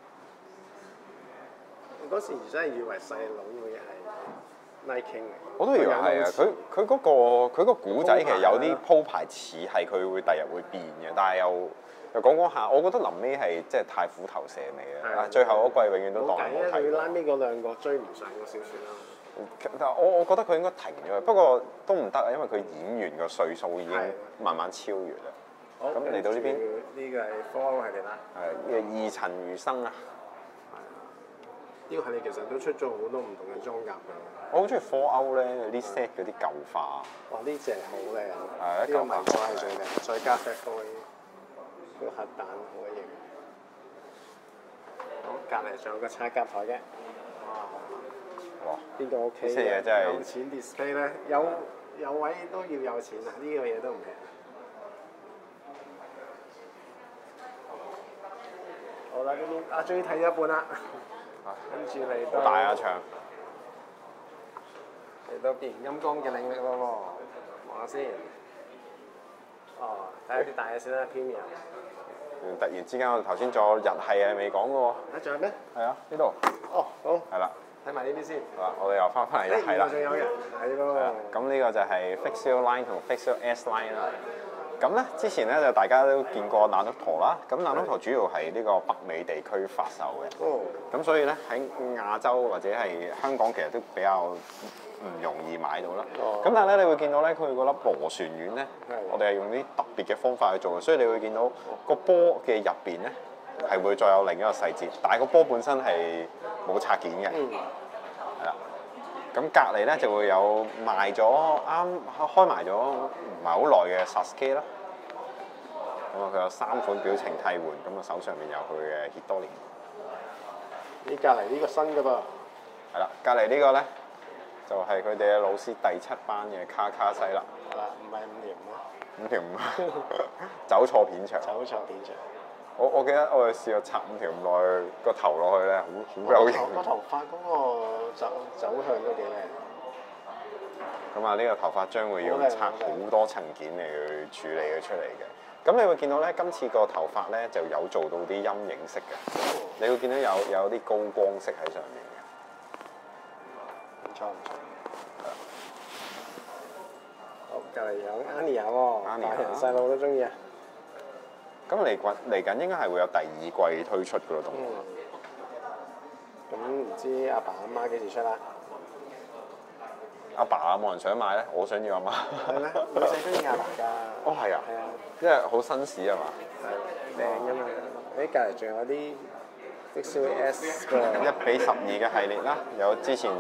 嗰時真係以為細佬會係 Night King 嘅。我都以為係啊！佢嗰個古仔其實有啲鋪排似係佢會第日會變嘅，但係又講下，我覺得臨尾係即係太虎頭蛇尾啊！最後嗰季永遠都當係冇睇。 佢拉尾嗰兩個追唔上個小説啦。 但係我覺得佢應該停咗，不過都唔得啊，因為佢演員個歲數已經慢慢超越啦。咁嚟到呢邊， 呢個係 Fallout 系列啦。 係異塵餘生啊！ 呢個系列其實都出咗好多唔同嘅裝甲㗎。 我好中意 Fallout 咧，啲 set 嗰啲舊化。 哇！呢隻好靚。 係呢個迷彩係最靚，再加 Fat Boy 個核彈好鬼型。好，隔離仲有個拆甲台嘅。哇！邊個 OK？呢嘢真係有錢 display 咧，有位都要有錢啊！呢個嘢都唔平。好啦，呢邊終於睇咗一半啦。跟住嚟到， 好大啊場！ 嚟到變形金剛嘅領域咯喎，望下先。哦，睇下啲大嘅先啦 ，Premium。 突然之間，我頭先仲有日系啊未講嘅喎。 啊，仲有咩？ 係啊，呢度。 哦，好。係啦。 睇埋呢邊先。 好啦，我哋又翻嚟日系啦。 仲有嘅，係咯。 咁呢個就係 Fixio Line 同 Fixio S Line 啦。咁咧，之前咧就大家都見過 Naruto 啦。咁 Naruto 主要係呢個北美地區發售嘅。哦。咁所以咧喺亞洲或者係香港其實都比較唔容易買到啦。哦。咁但係咧，你會見到咧，佢嗰粒螺旋丸咧，我哋係用啲特別嘅方法去做嘅，所以你會見到個波嘅入邊咧係會再有另一個細節，但係個波本身係冇拆件嘅。嗯。係啦。咁隔離咧就會有賣咗啱開埋咗唔係好耐嘅 Sasuke 啦，咁啊佢有3款表情替換，咁啊手上面有佢嘅 Hitori。 呢隔離呢個新㗎噃。 係啦，隔離呢個咧就係佢哋嘅老師第7班嘅卡卡西啦。 係啦，唔係5條5啊。 5條5，走錯片場。 走錯片場。 我記得我哋試過插5條5落去個頭落去咧，好有型。 個頭髮嗰個走向都幾靚。咁啊，呢個頭髮將會要拆好多層件嚟去處理佢出嚟嘅。 咁你會見到咧，今次個頭髮咧就有做到啲陰影色嘅，你會見到有啲高光色喺上面嘅。 唔錯唔錯。好，隔離有 Anya 喎，大人細路都中意啊。 咁嚟緊應該係會有第二季推出㗎咯，都。 咁唔知阿爸阿媽幾時出啦？ 阿爸冇人想買咧，我想要阿媽。 係咩？女仔中意阿爸㗎。 哦，係啊。 係啊。 因為好紳士啊嘛。 係。靚㗎嘛！喺隔離仲有啲 XOS 㗎。 1:12嘅系列啦，有之前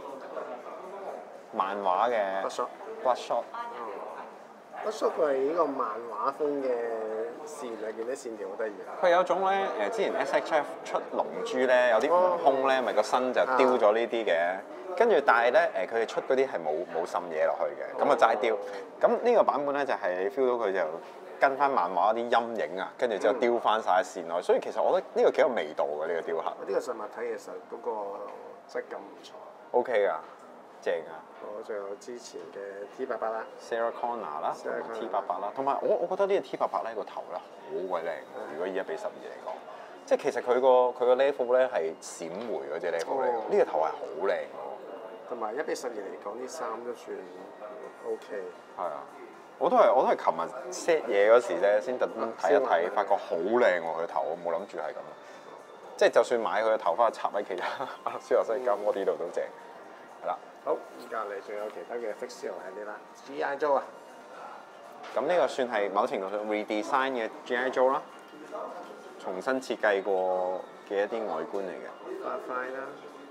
漫畫嘅 Bloodshot。 Bloodshot 佢係呢個漫畫風嘅線啊，見啲線條好得意啊！ 佢有種咧之前 SHF 出龍珠咧，有啲悟空咧，咪個身就雕咗呢啲嘅。跟住但係咧佢哋出嗰啲係冇滲嘢落去嘅，咁啊齋雕。咁呢個版本咧就係你 feel 到佢就跟翻漫畫啲陰影啊，跟住之後雕翻晒線落去。所以其實我覺得呢個幾有味道嘅呢個雕刻。 呢個實物睇其實嗰個質感唔錯。 OK 㗎，正啊！ 我仲有之前嘅 T88啦 ，Sarah Connor 啦，T88啦，同埋我覺得呢個 T88咧個頭咧好鬼靚，如果以1:12嚟講，即係其實佢個 level 咧係閃回嗰隻 level 嚟嘅，呢個頭係好靚嘅。 同埋1:12嚟講，啲衫都算 OK。 係啊，我都係琴日 set 嘢嗰時咧，先特登睇一睇，發覺好靚喎佢頭，我冇諗住係咁。即係就算買佢嘅頭髮插喺其他舒華西金嗰啲度都正。係啦。 好，隔離仲有其他嘅 fixture 喺呢啦 ，G.I. Joe 啊。 咁呢個算係某程度上 redesign 嘅 G.I. Joe 啦，重新設計過嘅一啲外觀嚟嘅。 Firefly 啦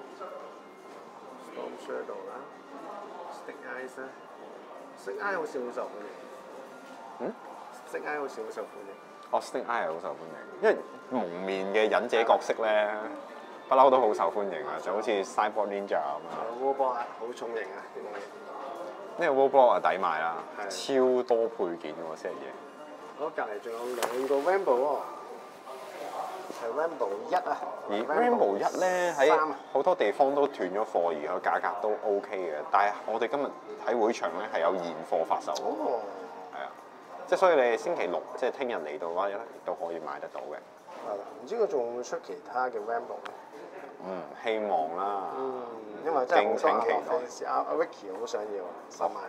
，Storm Shadow 啦 ，Stick Eyes 啦 ，Stick Eye 好似好受歡迎。Stick Eye 好似好受歡迎。 哦 ，Stick Eye 係好受歡迎，因為蒙面嘅忍者角色咧。不嬲都好受歡迎啊，就好似 Cyborg Ninja 咁啊。 Warblock 啊，好重型啊！ 呢個 Warblock 啊抵買啦，超多配件喎 set 嘢。 我隔離仲有2個 Rambo 喎，係 Rambo 1啊。 而 Rambo 1咧喺好多地方都斷咗貨，而個價格都 OK 嘅。但係我哋今日喺會場咧係有現貨發售。 哦。 係啊，即係所以你星期六即係聽日嚟到嘅話，亦都可以買得到嘅。 係啦，唔知佢仲會出其他嘅 Rambo 咧？ 希望啦。 因為真係好多期待。 阿 Ricky 好想要收買。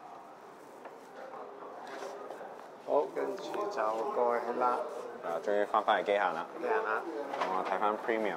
好，跟住就過去啦。 終於翻嚟機械啦。 機械啦。 我睇翻 Premium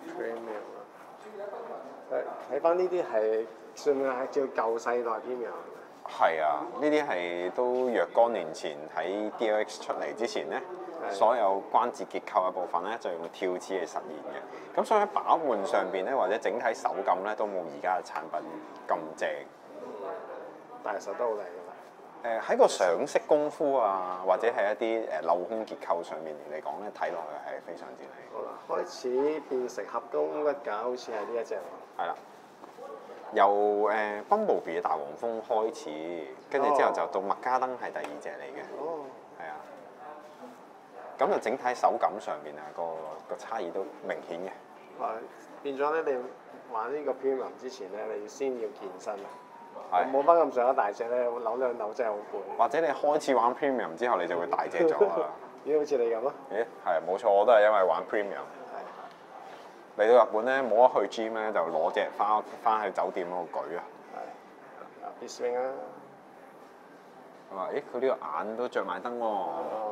啦。睇翻呢啲係算唔算係叫舊世代 Premium？ 係啊，呢啲係都若干年前喺 DLX 出嚟之前咧。所有關節結構嘅部分咧，就用跳齒嚟實現嘅。咁所以喺把玩上邊咧，或者整體手感咧，都冇而家嘅產品咁正。 但係實都好靚㗎嘛。 喺個上色功夫啊，或者係一啲鏤空結構上面嚟講咧，睇落去係非常之靚。 好啦，開始變成合金骨架，好似係呢一隻喎。 係啦。由Bumblebee 嘅大黃蜂開始，跟住之後就到麥加登係第二隻嚟嘅。 哦。 係啊。咁就整體手感上面啊，個差異都明顯嘅。 變咗咧，你玩呢個 Premium 之前咧，你先要健身啊。 係。 冇翻咁上下大隻咧，扭兩扭真係好攰。 或者你開始玩 Premium 之後，你就會大隻咗啦。 咦？好似你咁咯。 咦？係冇錯，我都係因為玩 Premium。嚟到日本咧，冇得去 gym 咧，就攞隻翻去酒店嗰度舉啊。 係。 Big Swing 啊。 係嘛？咦？佢呢個眼都着埋燈喎。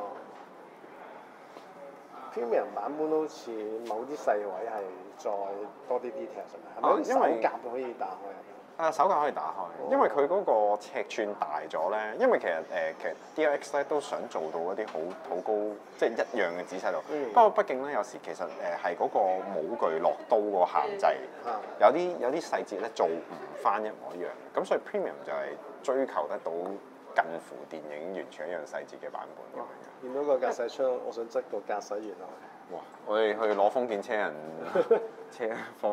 Premium 版本好似某啲細位係再多啲 detail 係咪？因為手夾可以打開。 手架可以打開，因為佢嗰個尺寸大咗咧。因為其實 DLX 咧都想做到一啲好高，即係一樣嘅仔細度。不過畢竟咧，有時其實係嗰個模具落刀個限制，有啲細節咧做唔翻一模一樣。咁所以 Premium 就係追求得到近乎電影完全一樣細節嘅版本。 見到個駕駛窗，我想側個駕駛員落去。 哇！我哋去攞封建車人車方。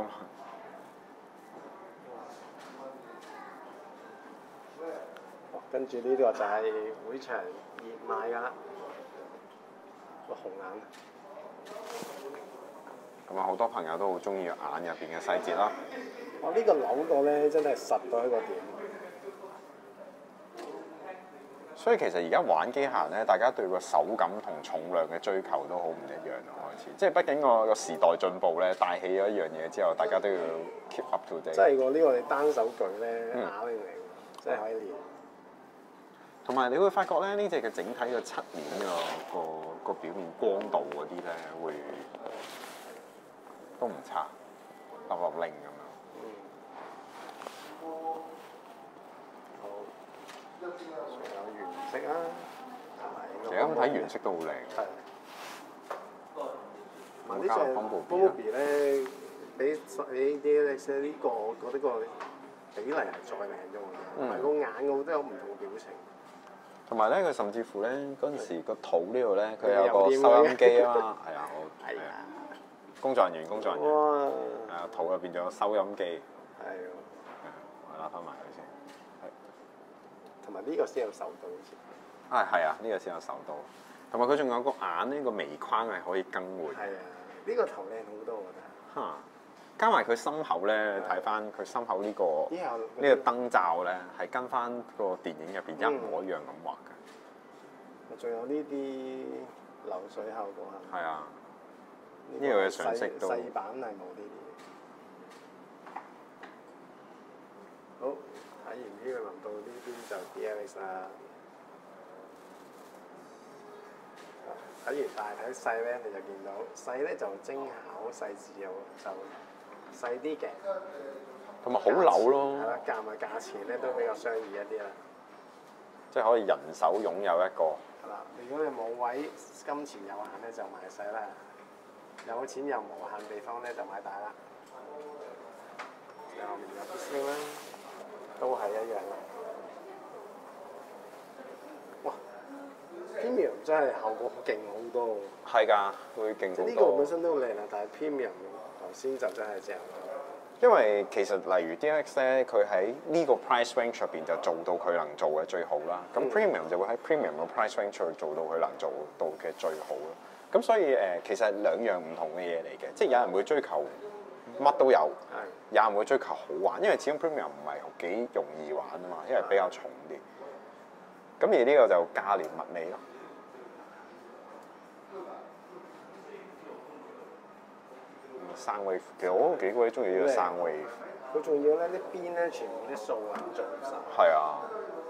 跟住呢個就係會場熱賣㗎啦，個紅眼。 咁啊，好多朋友都好中意眼入邊嘅細節啦。 哇！呢個扭過咧，真係實到一個點。 所以其實而家玩機械人咧，大家對個手感同重量嘅追求都好唔一樣啦。開始，即係畢竟個時代進步咧，帶起咗一樣嘢之後，大家都要 keep up to date。 即係喎，呢個你單手舉咧啞鈴嚟喎，真係可以練。 同埋你會發覺咧，呢隻嘅整體嘅側面個表面光度嗰啲咧，會都唔差，粒粒令咁樣。 好，仲有原色啊， 其實咁睇原色都好靚。 係。同埋呢隻 Bumblebee 咧，比 DLX 呢個，我覺得個比例係再靚咗好多，同埋個眼我都有唔同嘅表情。 同埋咧，佢甚至乎咧嗰陣時個肚呢度咧，佢有個收音機啊嘛，係啊，我係啊，工作人員。 哇！ 係啊，肚入邊仲有收音機。 係喎。 我拉翻埋佢先。係。 同埋呢個先有手到好似。 係啊，呢個先有手到。同埋佢仲有個眼呢個眉框係可以更換。 係啊，呢個頭靚好多我覺得。 嚇！加埋佢心口咧，睇翻佢心口呢個燈罩咧，係跟翻個電影入邊一模一樣咁畫嘅。 仲有呢啲流水效果係。係啊，呢個嘅上色都。 細版係冇呢啲。好，睇完呢個輪到呢邊就 DLX 啦。睇完大睇細咧，你就見到細咧就精巧細緻又就細啲嘅， 同埋好扭咯。 係啦，夾埋價錢咧都比較相宜一啲啦。 即係可以人手擁有一個。 係啦，如果你冇位，金錢有限咧就買細啦；有錢又無限地方咧就買大啦。後面有啲聲啦，都係一樣啦。哇！Premium 真係效果勁好多喎。 係㗎，會勁好多。 呢個本身都靚啦，但係 Premium 頭先就真係正。 因為其實例如 DLX 咧，佢喺呢個 price range 入邊就做到佢能做嘅最好啦。咁 Premium 就會喺 Premium 個 price range 去做到佢能做到嘅最好啦。咁所以其實係兩樣唔同嘅嘢嚟嘅，即係有人會追求乜都有，有人會追求好玩，因為始終 Premium 唔係幾容易玩啊嘛，因為比較重啲。咁而呢個就價廉物美咯。生 wave 其實我都幾鬼中意呢個生 wave。 佢仲要咧啲邊咧全部啲數銀做晒。係啊。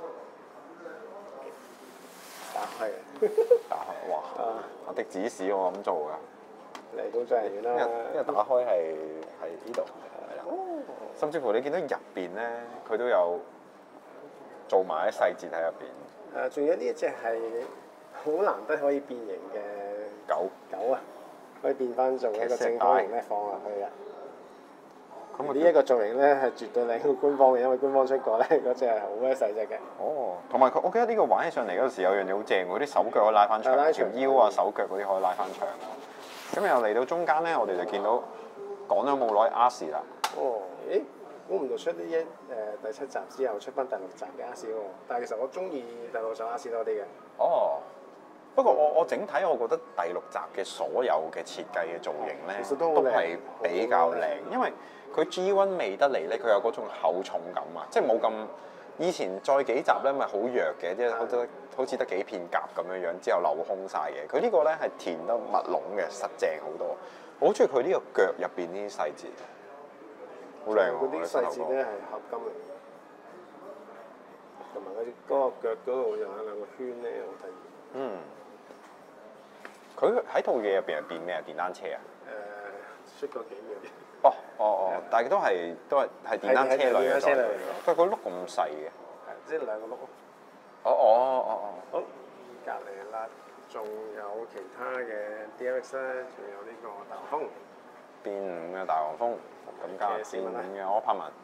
打開。 打開哇！我的指示我咁做㗎。 嚟到真係遠啦。 因為打開係呢度。甚至乎你見到入邊咧，佢都有做埋啲細節喺入邊。 仲有呢一隻係好難得可以變形嘅狗啊！可以變翻做一個正方形咧放落去嘅。咁呢一個造型咧係絕對靚過官方嘅，因為官方出過咧嗰隻係好鬼細隻嘅。 哦，同埋我記得呢個玩起上嚟嗰時有樣嘢好正喎，啲手腳可以拉翻長，條腰啊手腳嗰啲可以拉翻長。咁又嚟到中間咧，我哋就見到講咗冇耐 RC 啦。 哦，咦？估唔到出呢第7集之後出翻第6集嘅 RC 喎，但係其實我中意第6集 RC 多啲嘅。 哦。不過我整體我覺得第6集嘅所有嘅設計嘅造型咧，都係比較靚，因為佢 G1 味得嚟咧，佢有嗰種厚重感啊，即係冇咁以前再幾集咧咪好弱嘅，即係好似得幾片甲咁樣樣，之後鏤空晒嘅。佢呢個咧係填得密籠嘅，實正好多。我好中意佢呢個腳入邊呢啲細節，好靚喎！ 嗰啲細節咧係合金嚟嘅，同埋嗰個腳嗰度又有兩個圈咧，好得意。 嗯。佢喺套嘢入邊係變咩啊？電單車啊？ 出過幾秒嘅。 但係都係電單車類嘅。不過個碌咁細嘅。 即係兩個碌。 好， 隔離啦，仲有其他嘅 DLX 咧，仲有呢個大黃蜂。 變5嘅大黃蜂，咁加變5嘅柯柏文。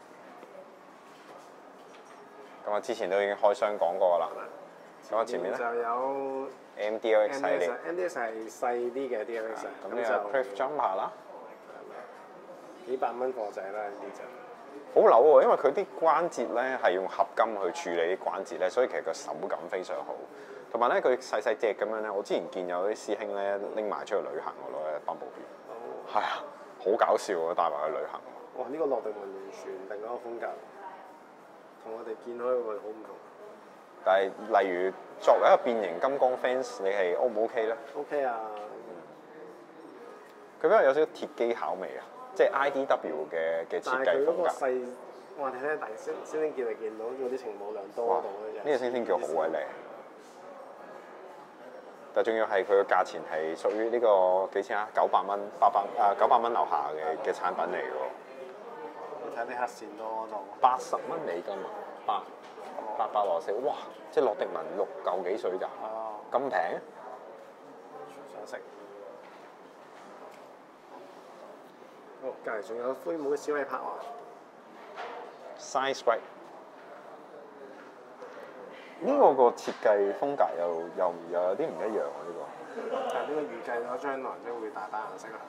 咁我之前都已經開箱講過啦。咁我前面咧就有。 MDLX 系列 ，MDLX 係細啲嘅 DLX， 咁呢個 Cliff Jumper 啦， 幾百蚊貨仔啦呢啲就。 好扭喎，因為佢啲關節咧係用合金去處理啲關節咧，所以其實個手感非常好。同埋咧，佢細細隻咁樣咧，我之前見有啲師兄咧拎埋出去旅行我攞嘅 Bumblebee。係啊，好搞笑喎，帶埋去旅行。 哇！呢個落地門完全另一個風格，同我哋見開嗰個好唔同。 但係例如作為一個變形金剛 fans，你係 O 唔 OK 咧 OK 啊， 佢比較有少少鐵機巧味啊，即係 IDW 嘅設但係佢嗰計風格。 個細，哇！你睇大星星叫你見到嗰啲程母量多哇！ 到咧， 呢個星星叫好鬼靚，但仲要係佢個價錢係屬於呢個幾錢啊？900蚊、900蚊樓下嘅產品嚟嘅喎。 你睇啲黑線多到 80蚊美金啊，864，哇！即係洛迪文6嚿幾水咋？ 啊， 咁平？ 想食。哦，隔離仲有灰帽嘅小禮拍喎。 Size Great，呢個個設計風格又有啲唔一樣喎呢個。 但係呢個預計咗將來都會大把顏色啦。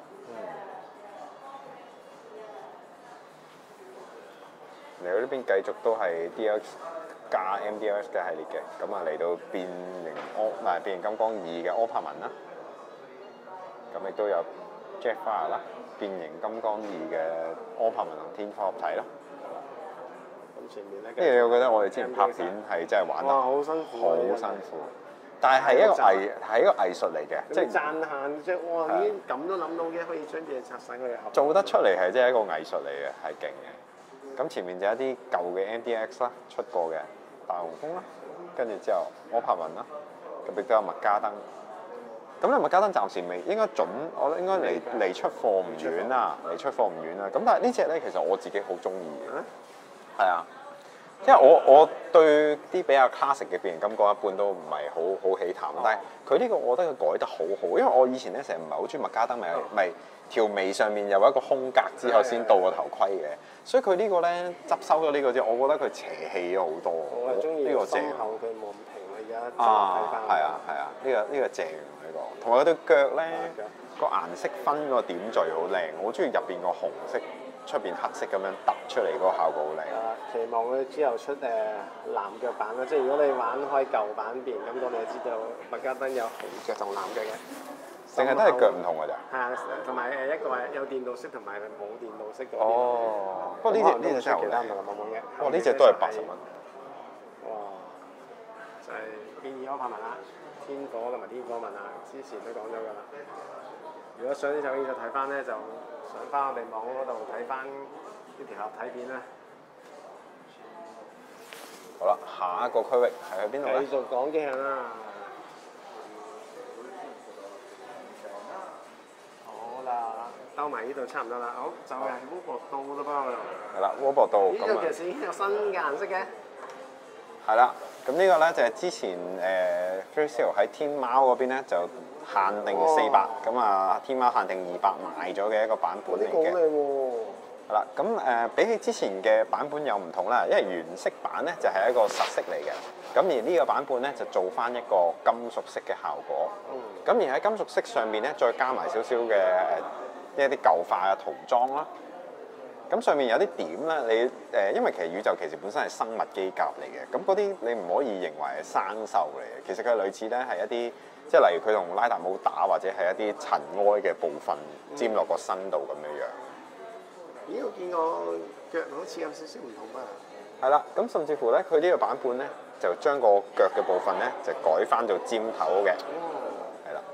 嚟到呢邊繼續都係 DX 加 MDLX 嘅系列嘅，咁啊嚟到變形金剛2嘅柯柏文啦，咁亦都有 Jetfire 啦，變形金剛2嘅柯柏文同天火合體啦。 咁前面咧， 呢樣我覺得我哋之前拍片係真係玩得哇，好辛苦， 好辛苦，但係係一個藝術嚟嘅，即係賺限啫！哇，已經咁都諗到嘅，可以將嘢拆晒佢哋合。 做得出嚟係真係一個藝術嚟嘅，係勁嘅。咁前面就有一啲舊嘅 MDX 啦，出過嘅大雄風啦，跟住之後柯柏文啦，咁亦都有麥加登。咁咧麥加登暫時未應該我覺得應該離出貨唔遠啦，離出貨唔遠啦。咁但係呢隻咧其實我自己好中意嘅，係啊，因為我對啲比較 classic 嘅變形金剛一般都唔係好喜談，但係佢呢個我覺得佢改得好好，因為我以前咧成日唔係好中意麥加登，咪條眉上面有一個空格之後先到個頭盔嘅，所以佢呢個咧執收咗呢個之後，我覺得佢邪氣咗好多。 我係中意呢個正心口佢冇咁平，我而家睇翻。 係啊，呢個正呢個，同埋佢對腳咧個顏色分個點綴好靚，我好中意入邊個紅色，出邊黑色咁樣突出嚟嗰個效果好靚。 期望佢之後出藍腳版啦，即係如果你玩開舊版變形金剛，你就知道麥加登有紅腳同藍腳嘅。 淨係都係腳唔同㗎咋？ 係啊，同埋一個係有電動式同埋冇電動式嗰啲。 哦，不過呢隻真係好靚。哇！呢隻都係80蚊。 哇！就係建議柯柏文啦，天火同埋天火文啊，之前都講咗㗎啦。如果想呢首歌就睇翻咧，就上翻我哋網嗰度睇翻呢條合體片啦。 好啦，下一個區域係去邊度咧？ 繼續講機械啦。好啦，兜埋呢度差唔多啦。好，就係烏博刀啦噃。 係啦，烏博刀呢咁啊。 個其實已經有新嘅顏色嘅。 係啦，咁呢個咧就係之前Free Sale 喺天貓嗰邊咧就限定400，咁啊天貓限定200賣咗嘅一個版本嚟嘅。 呢個好靚喎！ 係啦，咁比起之前嘅版本有唔同啦，因為原色版咧就係一個實色嚟嘅，咁而呢個版本咧就做翻一個金屬色嘅效果。咁而喺金屬色上面咧，再加埋少少嘅一啲舊化嘅塗裝啦。咁上面有啲點咧，你因為其實宇宙騎士本身係生物機甲嚟嘅，咁嗰啲你唔可以認為係生鏽嚟嘅，其實佢類似咧係一啲，即係例如佢同拉達姆打或者係一啲塵埃嘅部分沾落個身度咁樣樣。 咦，我見個腳好似有少少唔同啊！ 係啦，咁甚至乎咧，佢呢個版本咧就將個腳嘅部分咧就改翻做尖頭嘅，係啦。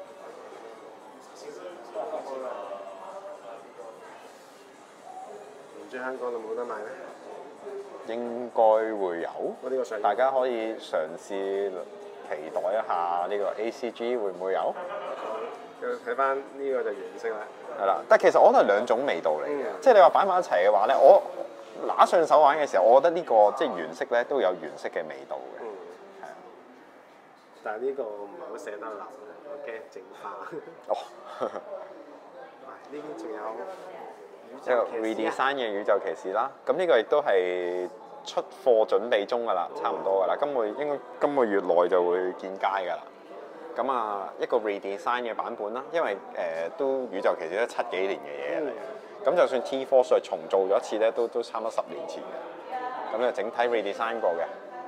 唔知香港有冇得賣咧？應該會有， 我呢個上大家可以嘗試期待一下呢個 ACG 會唔會有？ 睇翻呢個就原色啦。 係啦，但其實我覺得係兩種味道嚟嘅，即係你話擺埋一齊嘅話咧，我拿上手玩嘅時候，我覺得呢個即係原色咧都有原色嘅味道嘅，係啊。 但係呢個唔係好捨得留，我驚淨化。 哦。 呢邊仲有一個 redesign 嘅宇宙騎士啦，咁呢個亦都係出貨準備中㗎啦，差唔多㗎啦，應該今個月內就會見街㗎啦。咁啊，一個 redesign 嘅版本啦，因為都宇宙騎士都7幾年嘅嘢嚟嘅，咁就算 T4 再重做咗一次咧，都差唔多10年前嘅，咁就整體 redesign 過嘅。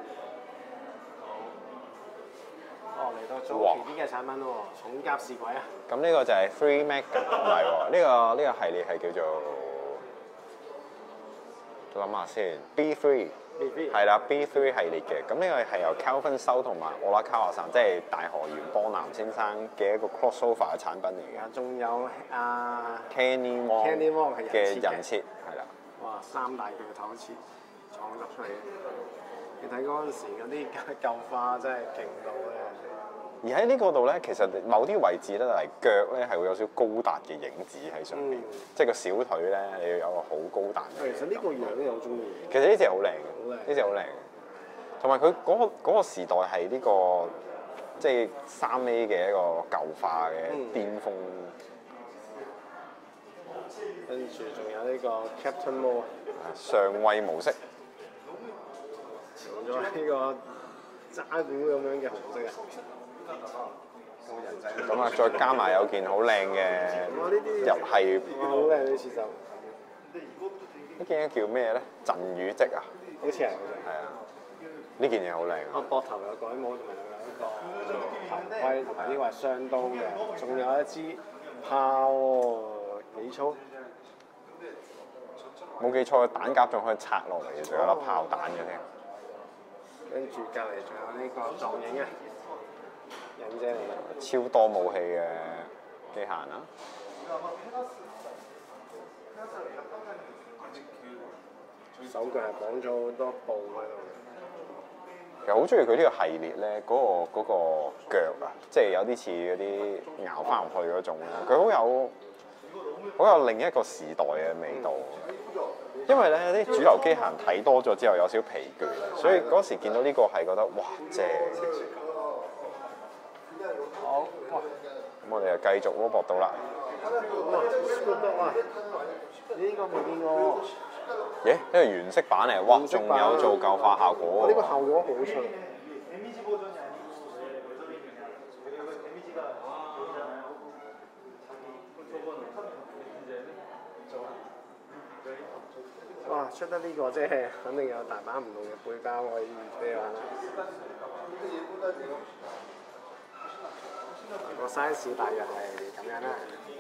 哦，嚟到早期啲嘅產品咯喎，重甲士鬼啊！ 咁呢個就係 Free Mag， 唔係喎，呢個系列係叫做，我諗下先 ，B3 B3 係啦 B3 系列嘅，咁呢個係由 Calvin 收同埋奧拉卡華山，即係大河原邦男先生嘅一個 crossover 嘅產品嚟嘅。 仲有 Kenny Kenny Wong Wong 係嘅人人設係啦， 哇三大巨頭設創作出嚟嘅，你睇嗰陣時嗰啲舊花真係勁到咧。 而喺呢個度咧，其實某啲位置咧，嚟腳咧係會有少少高達嘅影子喺上邊，即係個小腿咧，你要有個好高達嘅。 其實呢個樣都有中意。 其實呢隻好靚嘅， 好靚呢隻好靚嘅。同埋佢嗰個時代係呢個即係3A 嘅一個舊化嘅巔峰。 跟住仲有呢個 Captain Mo 上位模式， 用咗呢個渣古咁樣嘅紅色啊，咁人仔。 咁啊，再加埋有件好靚嘅入係， 哇！好靚呢次就， 呢件嘢叫咩咧？陣雨織啊， 好似係係啊，呢件嘢好靚啊！ 膊頭有改帽，同埋有一個頭盔，同埋呢個係雙刀嘅，仲有一支炮喎，幾粗？ 冇記錯，彈夾仲可以拆落嚟嘅，仲有粒炮彈嘅添。 跟住隔離仲有呢個撞影啊，忍者嚟嘅。 超多武器嘅機械人啦， 手腳係綁咗好多布喺度。 其實好中意佢呢個系列咧，嗰個腳啊，即係有啲似嗰啲咬翻入去嗰種咧，佢好有另一個時代嘅味道。因為咧啲主流機械人睇多咗之後有少疲倦，所以嗰時見到呢個係覺得哇正。 好，哇！ 咁我哋就繼續 robot 到啦。 哇 Scoot 啊！呢個未見過。 咦？呢個原色版嚟，哇！仲有做舊化效果喎。 呢個效果好出。哇！出得呢個即係肯定有大把唔同嘅背包可以俾你玩啦。個 size 大約係咁樣啦。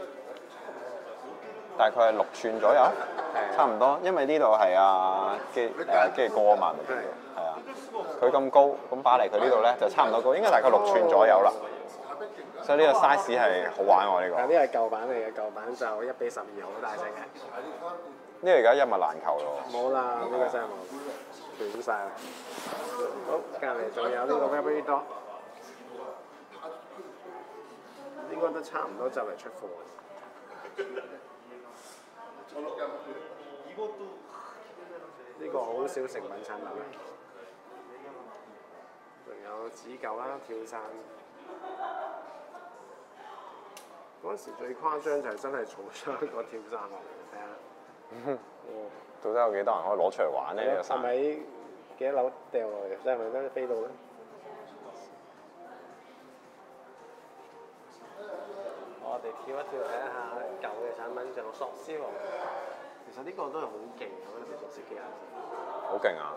大概係6寸左右，差唔多，因為呢度係基哥啊嘛，係啊，佢咁高，咁擺嚟佢呢度咧就差唔多高，應該大概6寸左右啦。所以呢個 size 係好玩喎呢個。 呢個係舊版嚟嘅，舊版就1:12好大隻嘅。 呢個而家一物難求咯。 冇啦，呢個真係冇，斷晒啦。好，隔離仲有呢個 Rabbit Dog， 應該都差唔多就嚟出貨。呢個好少成品產品啦。仲有紙舊啦，跳傘。嗰陣時最誇張就係真係儲咗一個跳傘落嚟，睇下。 到底有幾多人可以攞出嚟玩呢？呢個係咪幾多樓掉落嚟？即係咪得飛到咧？我哋跳一跳睇下舊嘅產品，就索斯喎。其實呢個都係好勁嘅，嗰陣時索斯機械人。 好勁啊！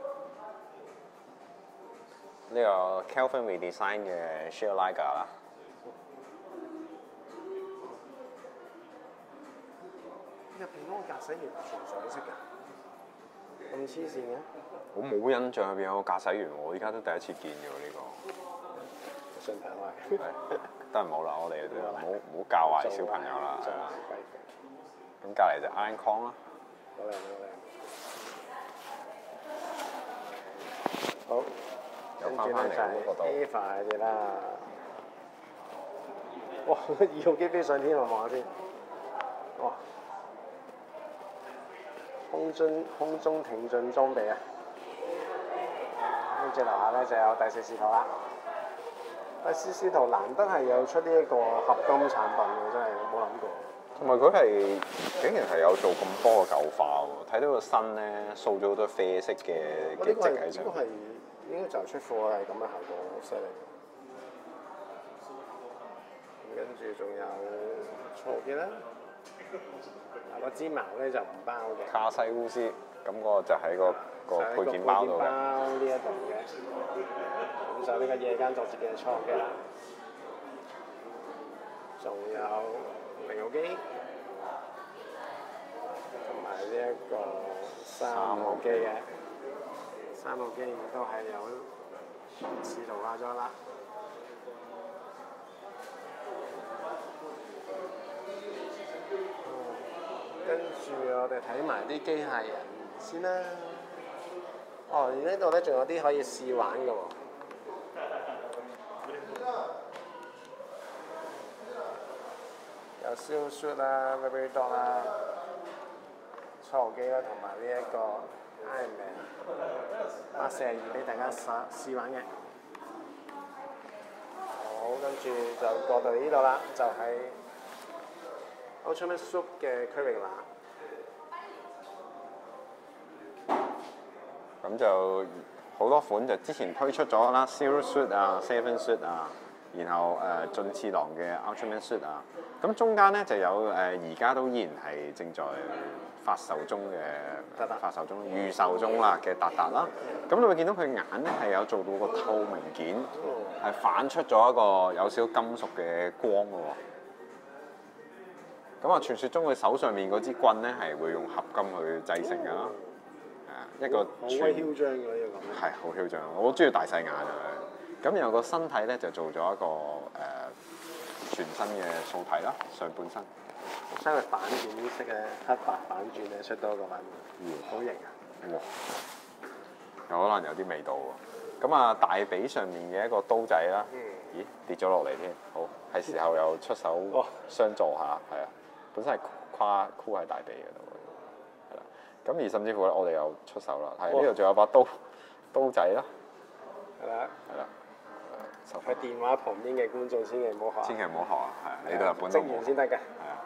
呢個 Kelvin redesign 嘅 Shield Liger 啦。 入邊嗰個駕駛員係全彩色㗎，咁黐線嘅。 我冇印象入邊有個駕駛員喎，我依家都第一次見嘅喎呢個。 順帶壞。 得唔好啦，我哋唔好教壞小朋友啦。咁隔離就 Iron Kong 啦。 好靚，好靚。好。 又翻返嚟嗰度。 Eva 嘅啦。哇！2號機飛上天，我望下先。哇！空中挺進裝備啊！跟住樓下咧就有第4視圖啦。第4視圖難得係有出呢一個合金產品喎，真係冇諗過。 同埋佢係竟然係有做咁多嘅舊化喎，睇到個身咧掃咗好多啡色嘅跡喺上。 呢個係應該就出貨係咁嘅效果，好犀利。跟住仲有錯嘅啦。嗱個支矛咧就唔包嘅。 卡西烏斯，咁嗰個就喺個配件包度嘅。 呢一度嘅，咁就呢個夜間作戰嘅錯嘅啦。仲有0號機，同埋呢一個3號機嘅。 3部機亦都係有視圖化咗啦。跟住我哋睇埋啲機械人先啦。哦，呢度咧仲有啲可以試玩嘅喎。有 Zero Suit 啦、Baby Dog 啦、初號機啦，同埋呢一個 Iron Man Mark42俾大家試玩嘅。好，跟住就過到呢度啦，就係、Ultraman Suit 嘅區域啦。 咁就好多款就之前推出咗啦 ，Zero Suit 啊、Seven Suit 啊，然後進次郎嘅 Ultraman Suit 啊，咁中間咧就有而家都依然係正在發售中嘅預售中啦嘅達達啦。咁你會見到佢眼咧係有做到個透明件，係反出咗一個有少少金屬嘅光嘅喎。咁啊，傳說中佢手上面嗰支棍咧係會用合金去製成㗎啦。一個好威囂張嘅呢個咁。 係好囂張，我好中意大細眼啊！咁然後個身體咧就做咗一個全新嘅素體啦，上半身。 將佢反轉式嘅黑白反轉咧，出多個版本，好型啊！ 哇！有可能有啲味道喎。咁啊，大髀上面嘅一個刀仔啦，咦跌咗落嚟添，好係時候又出手相助下，係啊，本身係箍喺大髀嗰度。咁而甚至乎咧，我哋又出手啦，係呢度仲有把刀仔啦， 係啦， 係啦， 喺電話旁邊嘅觀眾千祈唔好學， 千祈唔好學啊，係啊，你到日本都職員先得嘅， 係啊。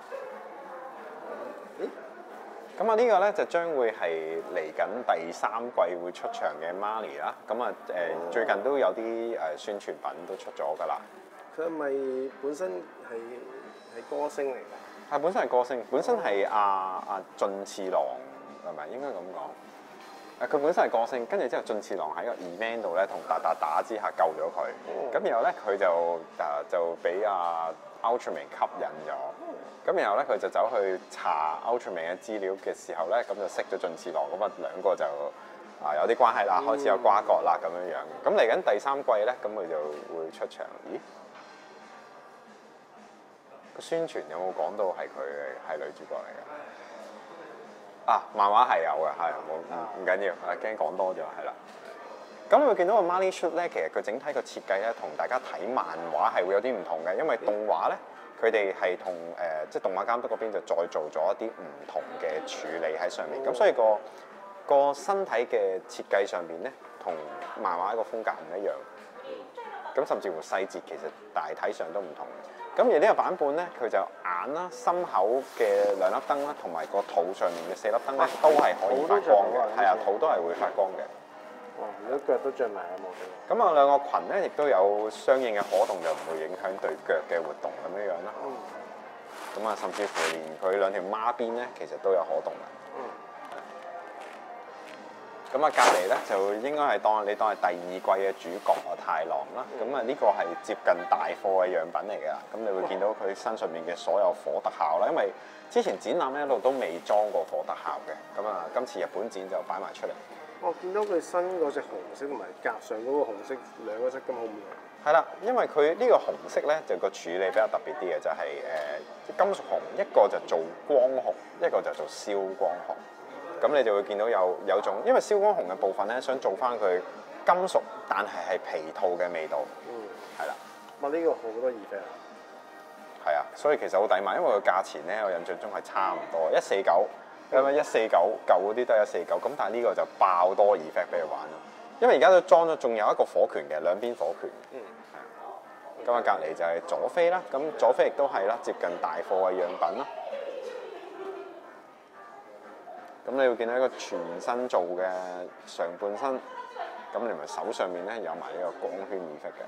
咁啊，呢個咧就將會係嚟緊第3季會出場嘅 Marley 啦。咁啊最近都有啲宣傳品都出咗㗎啦。 佢係咪本身係歌星嚟㗎？ 係本身係歌星，本身係阿進次郎係咪應該咁講？佢本身係歌星，跟住之後進次郎喺個 event 度咧同達達打之下救咗佢，咁然後咧佢就俾阿 Ultraman 吸引咗，咁然後咧佢就走去查 Ultraman 嘅資料嘅時候咧，咁就識咗進次郎，咁啊兩個就有啲關係啦，開始有瓜葛啦咁樣樣。咁嚟緊第3季咧，咁佢就會出場。咦？個宣傳有冇講到係佢係女主角嚟嘅？啊，漫畫係有嘅，係冇唔緊要，驚講多咗係啦。咁你會見到個 Marley Suit 咧，其實佢整體個設計咧，同大家睇漫畫係會有啲唔同嘅，因為動畫咧，佢哋係同即係動畫監督嗰邊就再做咗一啲唔同嘅處理喺上面，咁所以個身體嘅設計上邊咧，同漫畫一個風格唔一樣。咁甚至乎細節其實大體上都唔同。咁而呢個版本咧，佢就眼啦、心口嘅2粒燈啦，同埋個肚上面嘅4粒燈咧，都係可以發光嘅。係啊，肚都係會發光嘅。 哦，如果腳都着埋有冇嘅？ 咁啊，兩個裙咧，亦都有相應嘅可動，就唔會影響對腳嘅活動咁樣樣啦。咁啊，甚至乎連佢2條孖邊咧，其實都有可動嘅。咁啊，隔離咧就應該係當係第2季嘅主角啊，太郎啦。咁啊，呢個係接近大貨嘅樣品嚟㗎。咁你會見到佢身上面嘅所有火特效啦，因為之前展覽咧一路都未裝過火特效嘅。咁啊，今次日本展就擺埋出嚟。 我見到佢身嗰隻紅色同埋甲上嗰個紅色兩個質感好唔同。 係啦，因為佢呢個紅色咧就個處理比較特別啲嘅，就係金屬紅，一個就做光紅，一個就做燒光紅。咁你就會見到有種，因為燒光紅嘅部分咧，想做翻佢金屬，但係皮套嘅味道。係啦。 哇！呢個好多耳飛啊！ 係啊，所以其實好抵買，因為個價錢咧，我印象中係差唔多149，因為149舊嗰啲都係149，咁但係呢個就爆多 effect 俾佢玩咯。因為而家都裝咗，仲有一個火拳嘅，兩邊火拳。係啊。咁啊，隔離就係佐菲啦，咁佐菲亦都係啦，接近大貨嘅樣品啦。咁你會見到一個全身做嘅上半身，咁你咪手上面咧有埋呢個光圈effect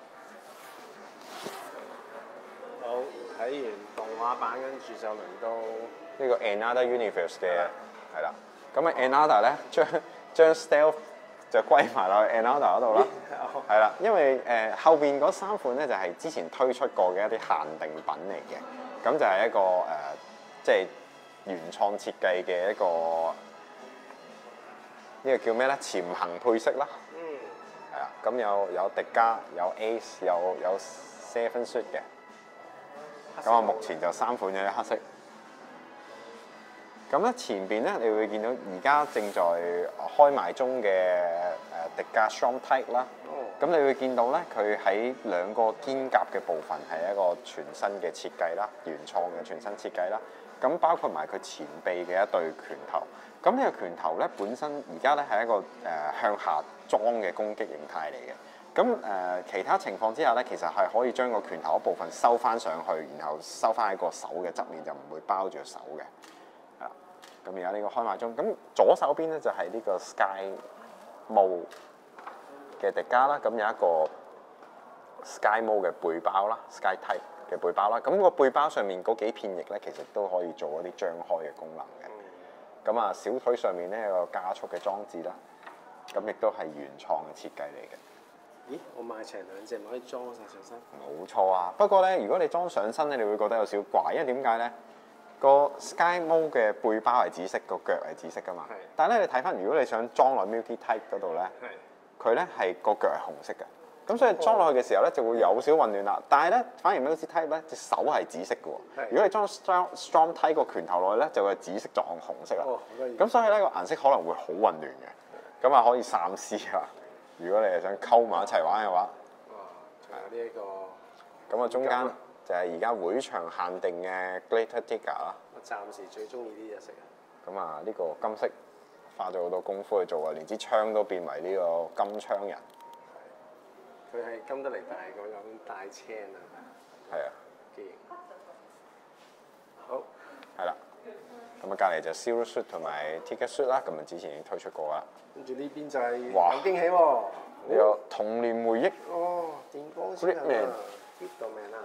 嘅。 好，睇完動畫版，跟住就輪到呢個 Another Universe 嘅係啦。咁啊 Another 咧將 Stealth 就歸埋落去 Another 嗰度啦。係啦，因為後邊嗰3款咧就係之前推出過嘅一啲限定品嚟嘅，咁就係一個即係原創設計嘅一個呢個叫咩咧？潛行配飾啦。係啊，咁有迪加，有 Ace，有 Seven Suit 嘅。咁啊，目前就3款嘅黑色。咁咧前邊咧，你會見到而家正在開賣中嘅迪加 Storm Type 啦。咁你會見到咧，佢喺兩個肩胛嘅部分係一個全新嘅設計啦，原創嘅全新設計啦。咁包括埋佢前臂嘅一對拳頭。咁呢個拳頭咧本身而家咧係一個向下裝嘅攻擊形態嚟嘅。咁其他情況之下咧，其實係可以將個拳頭一部分收翻上去，然後收翻喺個手嘅側面，就唔會包住個手嘅。係啦。咁而家呢個開賣中，咁左手邊咧就係呢個 Sky Mode 嘅迪加啦，咁有一個 Sky Mode 嘅背包啦 ，Sky Type 嘅背包啦。咁個背包上面嗰幾片翼咧，其實都可以做一啲張開嘅功能嘅。咁啊，小腿上面咧有個加速嘅裝置啦，咁亦都係原創嘅設計嚟嘅。 咦，我買齊2隻咪可以裝晒上身？ 冇錯啊，不過咧，如果你裝上身咧，你會覺得有少少怪，因為點解咧？個 Sky Mode 嘅背包係紫色，個腳係紫色噶嘛。但係咧，你睇翻，如果你想裝落 Milky Type 嗰度咧，佢咧係個腳係紅色嘅。咁所以裝落去嘅時候咧，就會有少混亂啦。但係咧，反而 Milky Type 咧隻手係紫色嘅喎。如果你裝 Storm Type 個拳頭落去咧，就會紫色撞紅色啦。咁所以咧個顏色可能會好混亂嘅。咁啊可以三思啊！如果你係想溝埋一齊玩嘅話， 仲有呢一個。 咁啊中間就係而家會場限定嘅 Glitter Tiger 啦。 我暫時最中意呢隻色啊！ 咁啊呢個金色花咗好多功夫去做啊，連支槍都變為呢個金槍人。 佢係金得嚟大嗰種大青啊！ 係啊， 幾型。好。 係啦。咁啊隔離就 Zero Suit 同埋 Tiger Suit 啦，咁啊之前已經推出過啦。 跟住呢邊就係有驚喜喎！ 呢個童年回憶。 哦，電光先啊 ！Gridman 啊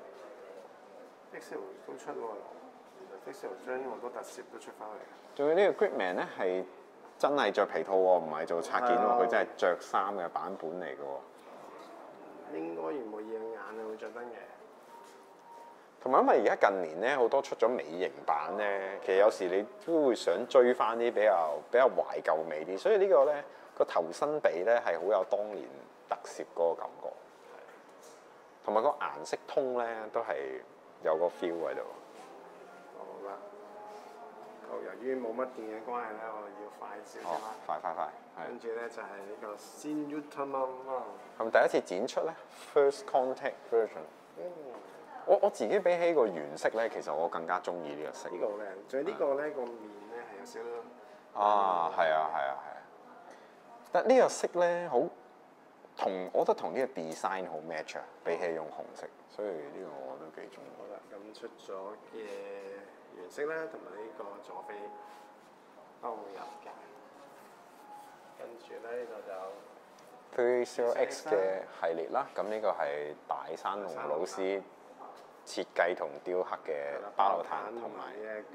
，Pixel 都出喎，原來 Pixel 將好多特攝都出翻嚟。 仲有呢個 Gridman 咧係真係着皮套喎，唔係做拆件喎，佢真係着衫嘅版本嚟嘅喎。 應該唔會養眼啊，會着燈嘅。 同埋因為而家近年咧好多出咗美型版咧，其實有時你都會想追翻啲比較懷舊味啲，所以呢個咧個頭身比咧係好有當年特攝嗰個感覺，同埋個顏色通咧都係有個 feel 喺度。 好啦，由於冇乜電嘅關係咧，我哋要快少少啦。 快， 跟住咧就係呢個 Shin Ultraman 係咪第一次展出咧 ？First Contact Version。我自己比起個原色咧，其實我更加中意呢個色。 呢個好靚，仲有呢個咧個面咧係有少少。 係啊。但呢個色咧好我覺得同呢個 design 好 match 啊，比起用紅色，所以呢個我都幾中意。 好啦，咁出咗嘅原色咧，同埋呢個佐菲都入嘅。跟住咧呢度就 30X 嘅系列啦，咁呢個係大山龍老師設計同雕刻嘅巴魯坦同埋呢一個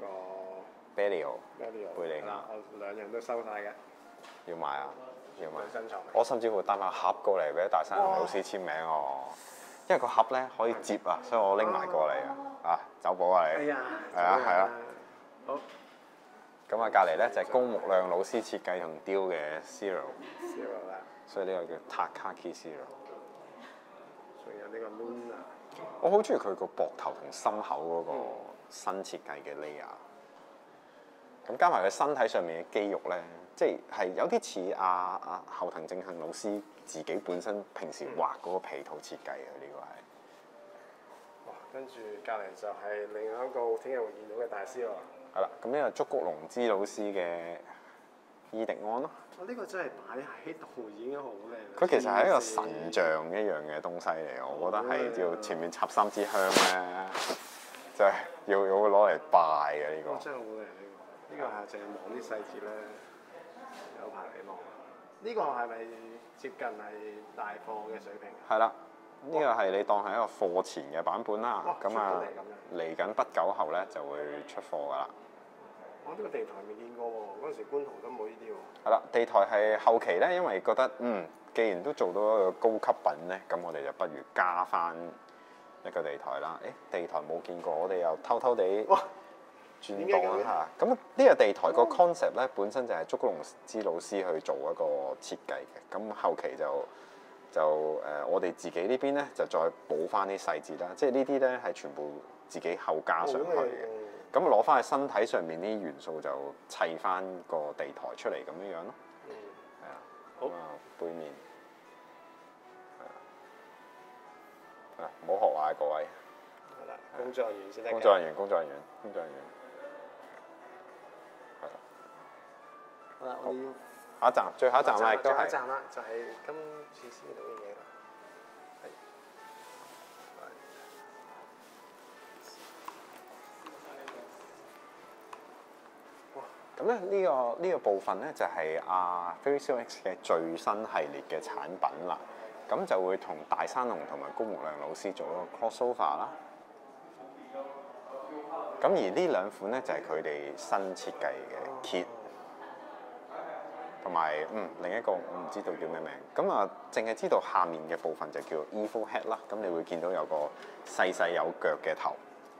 Bellio 貝利亞， 我兩樣都收晒嘅。 要買啊！要買。 我甚至乎帶埋盒過嚟俾大山龍老師簽名我，因為個盒咧可以摺啊，所以我拎埋過嚟啊！走寶啊你！係啊！ 好。 咁啊，隔離咧就係高木亮老師設計同雕嘅 Zero 啦， 所以呢個叫 Takaki Zero。 仲有呢個 Luna。 我好中意佢個膊頭同心口嗰個新設計嘅 layer。咁加埋佢身體上面嘅肌肉咧，即係有啲似阿後藤正幸老師自己本身平時畫嗰個皮套設計嘅呢個係。 哇！跟住隔離就係另外一個聽日會見到嘅大師喎。 係啦，咁呢個竹谷隆之老師嘅伊迪安咯。 呢個真係擺喺度已經好靚。 佢其實係一個神像一樣嘅東西嚟，我覺得係要前面插3支香咧，就係要攞嚟拜嘅呢個。 真係好靚呢個係淨係望啲細節咧，有排你望。呢個係咪接近係大貨嘅水平？ 係啦，呢個係你當係一個貨前嘅版本啦。咁啊，嚟緊不久後咧就會出貨㗎啦。 我呢個地台未見過喎，嗰陣時觀塘都冇呢啲喎。 係啦，地台係後期咧，因為覺得既然都做到一個高級品咧，咁我哋就不如加翻一個地台啦。地台冇見過，我哋又偷偷地轉動一下。咁呢個地台個 concept 咧，本身就係竹谷隆之老師去做一個設計嘅。咁後期我哋自己呢邊咧就再補翻啲細節啦。即係呢啲咧係全部自己後加上去嘅。咁攞翻去身體上面啲元素就砌翻個地台出嚟咁樣樣咯。係啊。好啊，背面。係啊。唔好學壞各位。 係啦，工作人員先得。 工作人員。係啦。 好啦，我要。 下一站，最後一站啦，亦都係。 最後一站啦，就係今次先到嘅嘢啦。 咁咧呢個部分咧就係Ferris Wheel X 嘅最新系列嘅產品啦。咁就會同大山龍同埋高木亮老師做一個 crossover 啦。咁而呢兩款咧就係佢哋新設計嘅 kit， 同埋另一個我唔知道叫咩名。咁淨係知道下面嘅部分就叫 Evil Head 啦。咁你會見到有個細有腳嘅頭。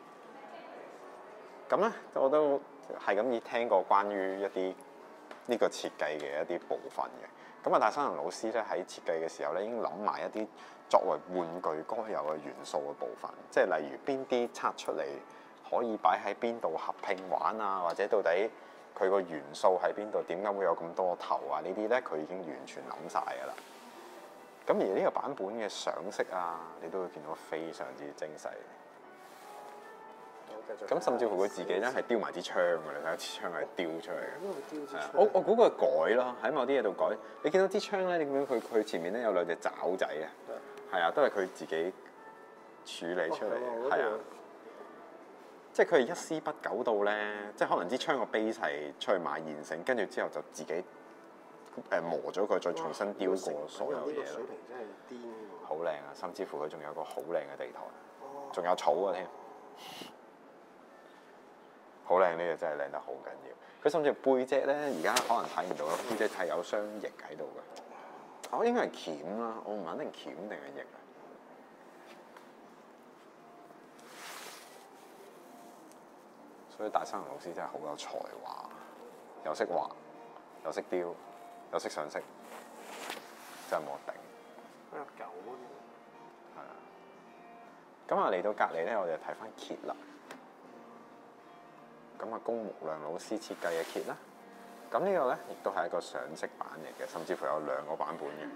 咁咧我都係咁已聽過關於一啲呢個設計嘅一啲部分嘅。咁大山龍老師咧喺設計嘅時候咧已經諗埋一啲作為玩具該有嘅元素嘅部分，即係例如邊啲拆出嚟可以擺喺邊度合拼玩啊，或者到底佢個元素喺邊度，點解會有咁多頭啊？呢啲咧佢已經完全諗晒㗎啦。咁而呢個版本嘅上色啊，你都會見到非常之精細。咁甚至乎佢自己咧係雕埋支槍㗎，你睇下支槍係雕出嚟嘅。係啊，我估佢改咯，喺某啲嘢度改。你見到支槍咧，你見到佢前面咧有兩隻爪仔啊，係啊，都係佢自己處理出嚟嘅，係啊。即係佢係一絲不苟到咧，即係可能支槍個 base 係出去買現成，跟住之後就自己磨咗佢，再重新雕過所有嘢咯。水平真係癲喎！好靚啊！甚至乎佢仲有個好靚嘅地台，仲有草啊添。好靚，呢個真係靚得好緊要。佢甚至背脊咧，而家可能睇唔到啦。背脊係有雙翼喺度嘅。我應該係鉗啦，我唔肯定鉗定係翼啊。所以大山龍老師真係好有才華，又識畫，又識雕，又識上色，真係冇得頂。有狗喎。係啊。咁嚟到隔離咧，我哋就睇翻揭啦。咁高木亮老師設計嘅 kit 啦，咁呢個咧亦都係一個上色版嚟嘅，甚至乎有兩個版本嘅。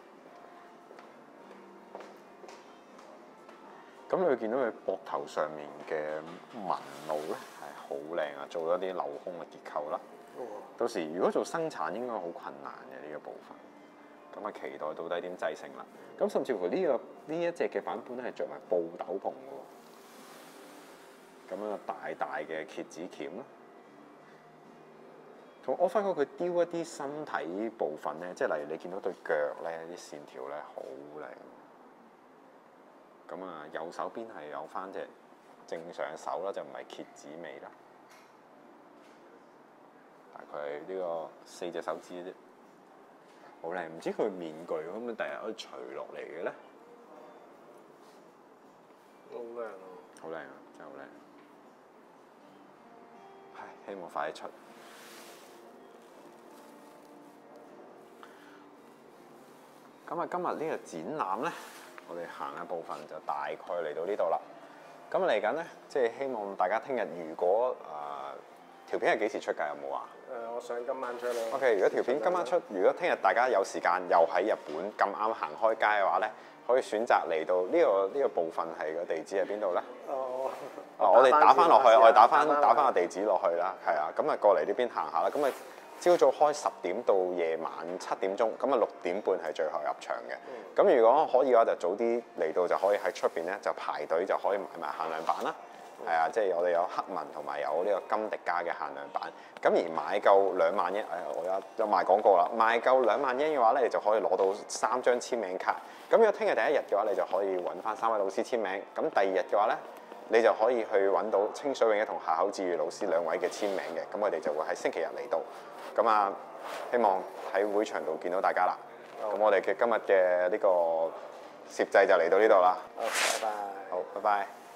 咁你會見到佢膊頭上面嘅紋路咧係好靚啊，做咗啲鏤空嘅結構啦。到時如果做生產應該好困難嘅呢個部分。咁期待到底點製成啦？咁甚至乎呢一隻嘅版本咧係着埋布斗篷嘅喎。咁樣大嘅蝎子鉗啦，同我發覺佢雕一啲身體部分咧，即係例如你見到對腳咧啲線條咧好靚。咁右手邊係有翻隻正常嘅手啦，就唔係蝎子尾啦。大概呢個4隻手指啫，好靚。唔知佢面具可唔可以第日可以除落嚟嘅咧？好靚啊！好靚啊！真係好靚。希望快啲出。咁今日呢個展覽咧，我哋行嘅部分就大概嚟到呢度啦。咁嚟緊咧，即係希望大家聽日如果條片係幾時出㗎？有冇啊？ 我想今晚出咯。 OK， 如果條片今晚出，如果聽日大家有時間又喺日本咁啱行開街嘅話咧，可以選擇嚟到呢個部分係個地址喺邊度咧？我哋打翻落去，我哋打翻個地址落去啦，係啊，咁過嚟呢邊行下啦。咁朝早開10點到夜晚7點鐘，咁6點半係最後入場嘅。咁如果可以嘅話，就早啲嚟到就可以喺出邊咧就排隊就可以買埋限量版啦。係啊，即係我哋有黑紋同埋有呢個金迪加嘅限量版。咁而買夠2萬yen，我有賣廣告啦。賣夠2萬yen嘅話咧，你就可以攞到3張簽名卡。咁如果聽日第一日嘅話，你就可以揾翻3位老師簽名。咁第2日嘅話咧，你就可以去揾到清水永一同夏口智裕老師2位嘅簽名嘅。咁我哋就會喺星期日嚟到。咁希望喺會場度見到大家啦。咁我哋嘅今日嘅呢個攝製就嚟到呢度啦。好，拜拜。好，拜拜。